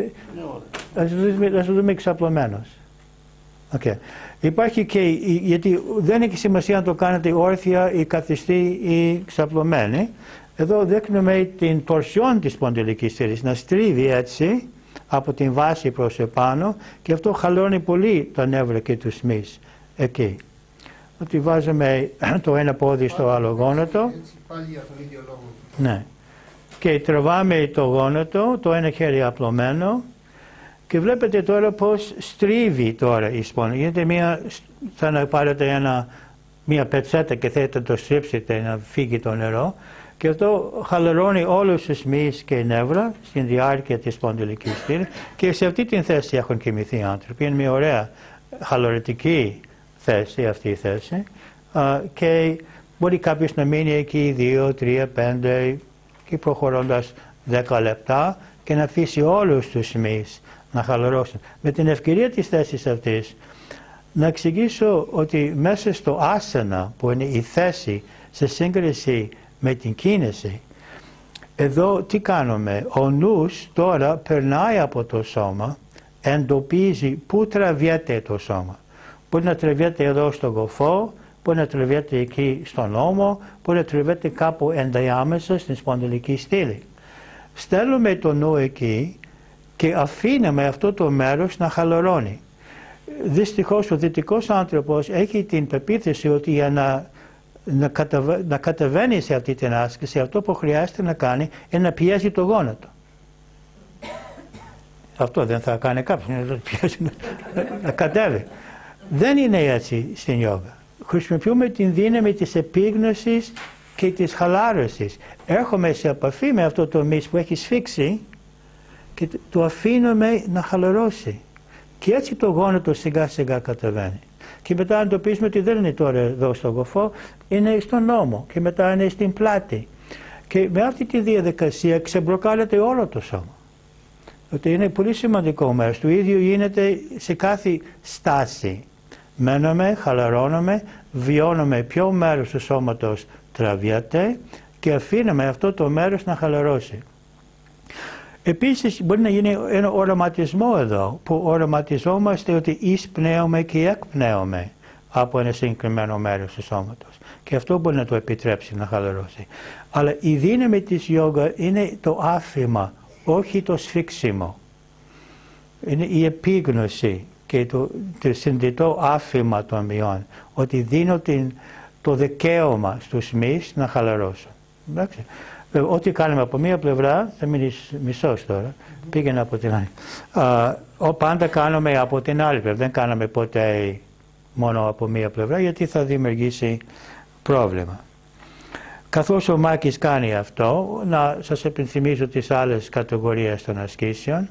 ας δούμε εξαπλωμένος. Okay. Υπάρχει και, γιατί δεν έχει σημασία αν το κάνετε όρθια ή καθιστή ή ξαπλωμένη. Εδώ δείχνουμε την τορσιόν της σπονδυλικής στήλης να στρίβει έτσι από την βάση προς επάνω και αυτό χαλώνει πολύ τα νεύρα και τους μυς εκεί. Ότι βάζουμε το ένα πόδι στο άλλο γόνατο. Πάλι για τον ίδιο λόγο. Ναι. Και τραβάμε το γόνατο, το ένα χέρι απλωμένο και βλέπετε τώρα πως στρίβει τώρα η σπόνδυλη. Γίνεται θα να πάρετε μια πετσέτα και θέλετε να το στρίψετε να φύγει το νερό Και αυτό χαλαρώνει όλους τους μυς και νεύρα στην διάρκεια της σπονδυλικής στήλης και σε αυτή την θέση έχουν κοιμηθεί οι άνθρωποι. Είναι μια ωραία χαλαρωτική θέση αυτή η θέση και μπορεί κάποιος να μείνει εκεί 2, 3, 5 και προχωρώντας 10 λεπτά και να αφήσει όλους τους μυς να χαλαρώσουν. Με την ευκαιρία της θέσης αυτής να εξηγήσω ότι μέσα στο άσανα που είναι η θέση σε σύγκριση με την κίνηση, εδώ τι κάνουμε? Ο νους τώρα περνάει από το σώμα, εντοπίζει πού τραβιέται το σώμα. Μπορεί να τραβιέται εδώ στον κοφό, μπορεί να τραβιέται εκεί στον ώμο, μπορεί να τραβιέται κάπου ενδιάμεσα στην σπονδυλική στήλη. Στέλνουμε το νου εκεί και αφήνουμε αυτό το μέρος να χαλαρώνει. Δυστυχώς ο δυτικός άνθρωπος έχει την πεποίθηση ότι για να κατεβαίνει σε αυτή την άσκηση, αυτό που χρειάζεται να κάνει είναι να πιέζει το γόνατο. Αυτό δεν θα κάνει κάποιος, να κατέβει. Δεν είναι έτσι στην ιόγα. Χρησιμοποιούμε την δύναμη της επίγνωσης και της χαλάρωσης. Έρχομαι σε επαφή με αυτό το μυς που έχει σφίξει και το αφήνουμε να χαλαρώσει. Και έτσι το γόνατο σιγά σιγά κατεβαίνει. Και μετά εντοπίζουμε ότι δεν είναι τώρα εδώ στον κοφό, είναι στον ώμο και μετά είναι στην πλάτη. Και με αυτή τη διαδικασία ξεμπλοκάρεται όλο το σώμα. Ότι είναι πολύ σημαντικό μέρος. Το ίδιο γίνεται σε κάθε στάση. Μένουμε, χαλαρώνουμε, βιώνουμε ποιο μέρος του σώματος τραβιέται και αφήνουμε αυτό το μέρος να χαλαρώσει. Επίσης μπορεί να γίνει ένα οραματισμό εδώ, που οραματιζόμαστε ότι εισπνέουμε και εκπνέουμε από ένα συγκεκριμένο μέρος του σώματος. Και αυτό μπορεί να το επιτρέψει να χαλαρώσει. Αλλά η δύναμη της ιόγα είναι το άφημα, όχι το σφίξιμο. Είναι η επίγνωση και το συνδυτό άφημα των μειών, ότι δίνω το δικαίωμα στους μυς να χαλαρώσουν. Εντάξει. Ό,τι κάνουμε από μία πλευρά, θα μείνεις μισός τώρα, πήγαινε από την άλλη. Πάντα κάνουμε από την άλλη πλευρά, δεν κάναμε ποτέ μόνο από μία πλευρά, γιατί θα δημιουργήσει πρόβλημα. Καθώς ο Μάκης κάνει αυτό, να σας επιθυμίσω τις άλλες κατηγορίες των ασκήσεων.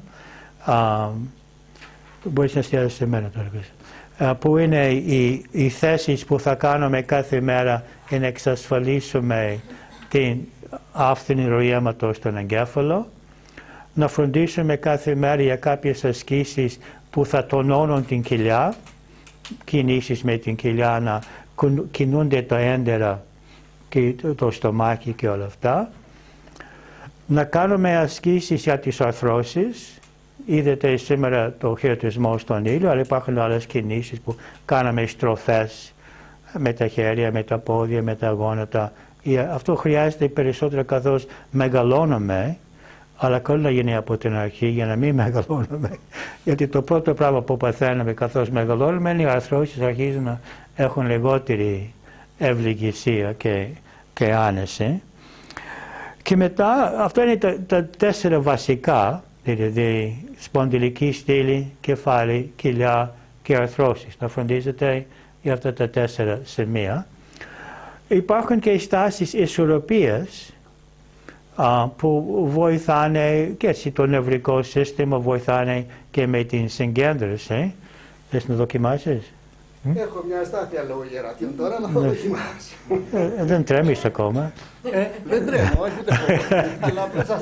Μπορείς να εστιάσεις σε μένα τώρα, που είναι οι θέσεις που θα κάνουμε κάθε μέρα για να εξασφαλίσουμε την άφθονη ροή αίματος στον εγκέφαλο, να φροντίσουμε κάθε μέρα για κάποιες ασκήσεις που θα τονώνουν την κοιλιά, κινήσεις με την κοιλιά να κινούνται τα έντερα και το στομάχι και όλα αυτά, να κάνουμε ασκήσεις για τις αρθρώσεις. Είδατε σήμερα το χαιρετισμό στον ήλιο, αλλά υπάρχουν άλλες κινήσεις που κάναμε στροφές με τα χέρια, με τα πόδια, με τα γόνατα. Αυτό χρειάζεται περισσότερο καθώς μεγαλώνουμε, αλλά καλό να γίνει από την αρχή για να μην μεγαλώνουμε. Γιατί το πρώτο πράγμα που παθαίνουμε καθώς μεγαλώνουμε είναι οι αρθρώσεις αρχίζουν να έχουν λιγότερη ευλογησία και άνεση. Και μετά, αυτό είναι τα 4 βασικά, δηλαδή σπονδυλική στήλη, κεφάλι, κοιλιά και αρθρώσεις. Να φροντίζετε για αυτά τα 4 σημεία. Υπάρχουν και οι στάσεις ισορροπίας που βοηθάνε και έτσι το νευρικό σύστημα, βοηθάνε και με την συγκέντρωση. Θες να δοκιμάσεις? Έχω μια αστάθεια λόγω γερατιών τώρα, αλλά θα δοκιμάσω. Δεν τρέμεις ακόμα. Δεν τρέμω, όχι αλλά απλώς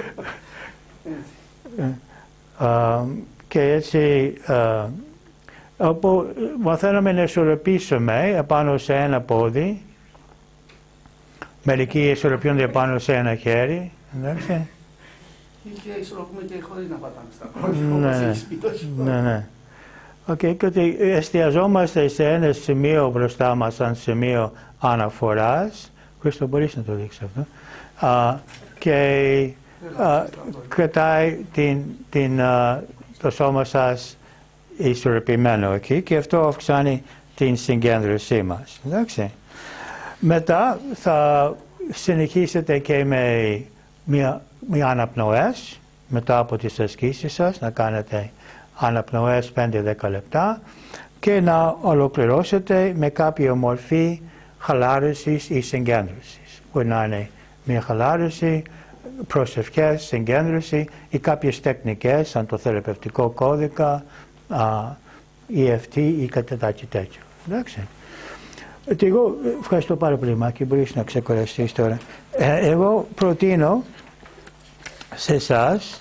και έτσι όπου μαθαίνουμε να ισορροπήσουμε επάνω σε ένα πόδι, μερικοί ισορροπιούνται επάνω σε ένα χέρι, εντάξει. Και ισορροπούμε και χωρίς να πατάμε στα πόδια. Ναι. Και ότι εστιαζόμαστε σε ένα σημείο μπροστά μας σαν σημείο αναφοράς. Χρήστο, μπορείς να το δείξεις αυτό. Και κρατάει το σώμα σας ισορροπημένο εκεί και αυτό αυξάνει την συγκέντρωσή μας. Εντάξει. Μετά θα συνεχίσετε και με μια αναπνοές μετά από τις ασκήσεις σας, να κάνετε αναπνοές 5-10 λεπτά και να ολοκληρώσετε με κάποια μορφή χαλάρωσης ή συγκέντρωσης. Μπορεί να είναι μια χαλάρωση, προσευχές, συγκέντρωση ή κάποιες τεχνικές σαν το θεραπευτικό κώδικα, EFT ή κάτι τέτοιο. Εντάξει. Εγώ ευχαριστώ πάρα πολύ, Μάκη, μπορείς να ξεκουραστείς τώρα. Εγώ προτείνω σε εσάς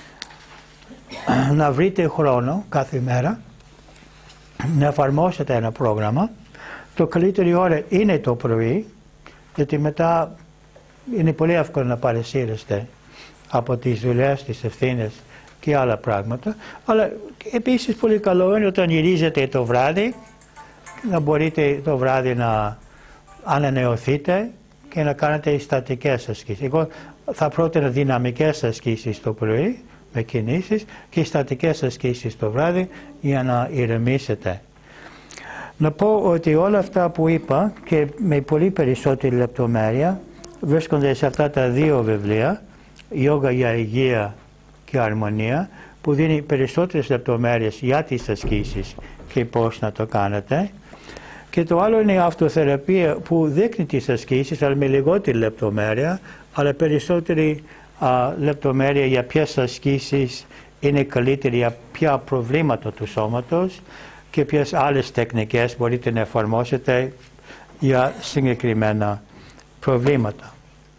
να βρείτε χρόνο κάθε μέρα να εφαρμόσετε ένα πρόγραμμα. Το καλύτερη ώρα είναι το πρωί, γιατί μετά είναι πολύ εύκολο να παρασύρεστε από τις δουλειές, τις ευθύνες και άλλα πράγματα. Αλλά επίσης πολύ καλό είναι όταν γυρίζετε το βράδυ να μπορείτε το βράδυ να ανανεωθείτε και να κάνετε στατικές ασκήσεις. Εγώ θα πρότεινα δυναμικές ασκήσεις το πρωί με κινήσεις και στατικές ασκήσεις το βράδυ για να ηρεμήσετε. Να πω ότι όλα αυτά που είπα και με πολύ περισσότερη λεπτομέρεια βρίσκονται σε αυτά τα δύο βιβλία, Ιόγα για Υγεία και Αρμονία, που δίνει περισσότερες λεπτομέρειες για τις ασκήσεις και πώς να το κάνετε. Και το άλλο είναι η αυτοθεραπεία που δείχνει τις ασκήσεις, αλλά με λιγότερη λεπτομέρεια, αλλά περισσότερη λεπτομέρεια για ποιες ασκήσεις είναι καλύτερη για ποια προβλήματα του σώματος και ποιες άλλες τεχνικές μπορείτε να εφαρμόσετε για συγκεκριμένα προβλήματα.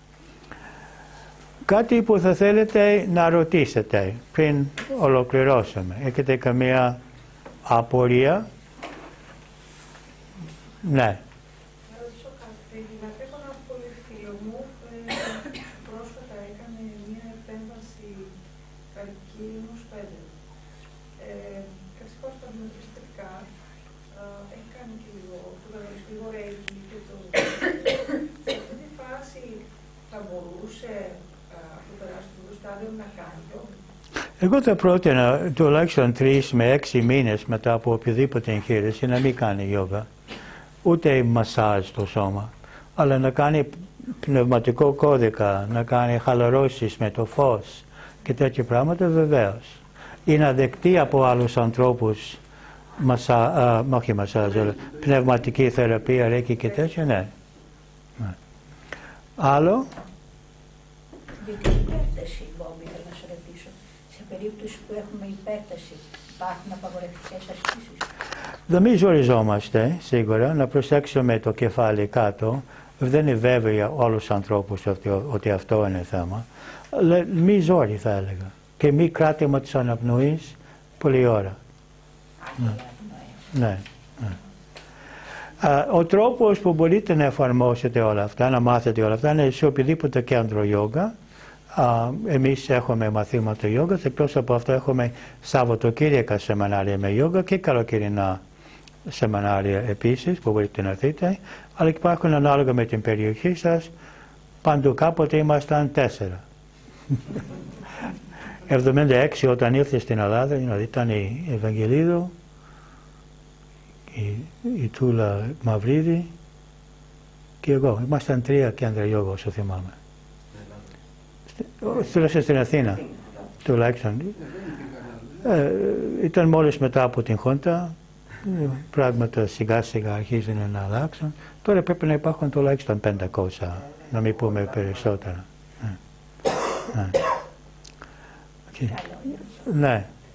Κάτι που θα θέλετε να ρωτήσετε πριν ολοκληρώσουμε. Έχετε καμία απορία? Ναι. Να ρωτήσω κάτι. Δηλαδή, έχω ένα πολύ φίλο μου πρόσφατα έκανε μια επέμβαση καρκίνου στο έδριο. Κατσικώς τα αντιμετωπιστικά έχει κάνει και λίγο ρέγγι και το... Σε αυτή τη φάση θα μπορούσε αυτό το τεράστιο στάδιο να κάνει yoga? Εγώ θα πρότεινα τουλάχιστον 3 με 6 μήνες μετά από οποιαδήποτε εγχείρηση να μην κάνει yoga. Ούτε μασάζ στο σώμα, αλλά να κάνει πνευματικό κώδικα, να κάνει χαλαρώσεις με το φως και τέτοια πράγματα βεβαίως. Ή να δεκτεί από άλλους ανθρώπους όχι μασάζ, αλλά πνευματική θεραπεία, ρέκι και τέτοια, ναι. Άλλο. Για την υπέρταση, Μπόμπη, θέλω να σε ρωτήσω. Σε περίπτωση που έχουμε υπέρταση, υπάρχουν απαγορευτικές ασκήσεις? Δεν μη ζοριζόμαστε σίγουρα, να προσέξουμε το κεφάλι κάτω. Δεν είναι βέβαιο για όλους τους ανθρώπους ότι αυτό είναι θέμα. Αλλά μη ζόρι θα έλεγα. Και μη κράτημα της αναπνοής πολλή ώρα. Ναι. Ο τρόπος που μπορείτε να εφαρμόσετε όλα αυτά, να μάθετε όλα αυτά, είναι σε οποιοδήποτε κέντρο γιόγκα. Εμείς έχουμε μαθήματα γιόγκα, εκτός από αυτό έχουμε Σαββατοκύριακα σεμινάρια με γιόγκα και καλοκαιρινά σεμινάρια επίσης που μπορείτε να δείτε, αλλά υπάρχουν ανάλογα με την περιοχή σας. Παντού κάποτε ήμασταν 4. 76 όταν ήρθε στην Ελλάδα, δηλαδή ήταν η Ευαγγελίδου, η Τούλα Μαυρίδη και εγώ. Ήμασταν 3 κέντρα γιόγκα όσο θυμάμαι. Τουλάχιστον στην Αθήνα, τουλάχιστον. Ήταν μόλις μετά από την Χούντα, πράγματα σιγά σιγά αρχίζουν να αλλάξουν. Τώρα πρέπει να υπάρχουν τουλάχιστον 500, να μην πούμε περισσότερα. Ναι.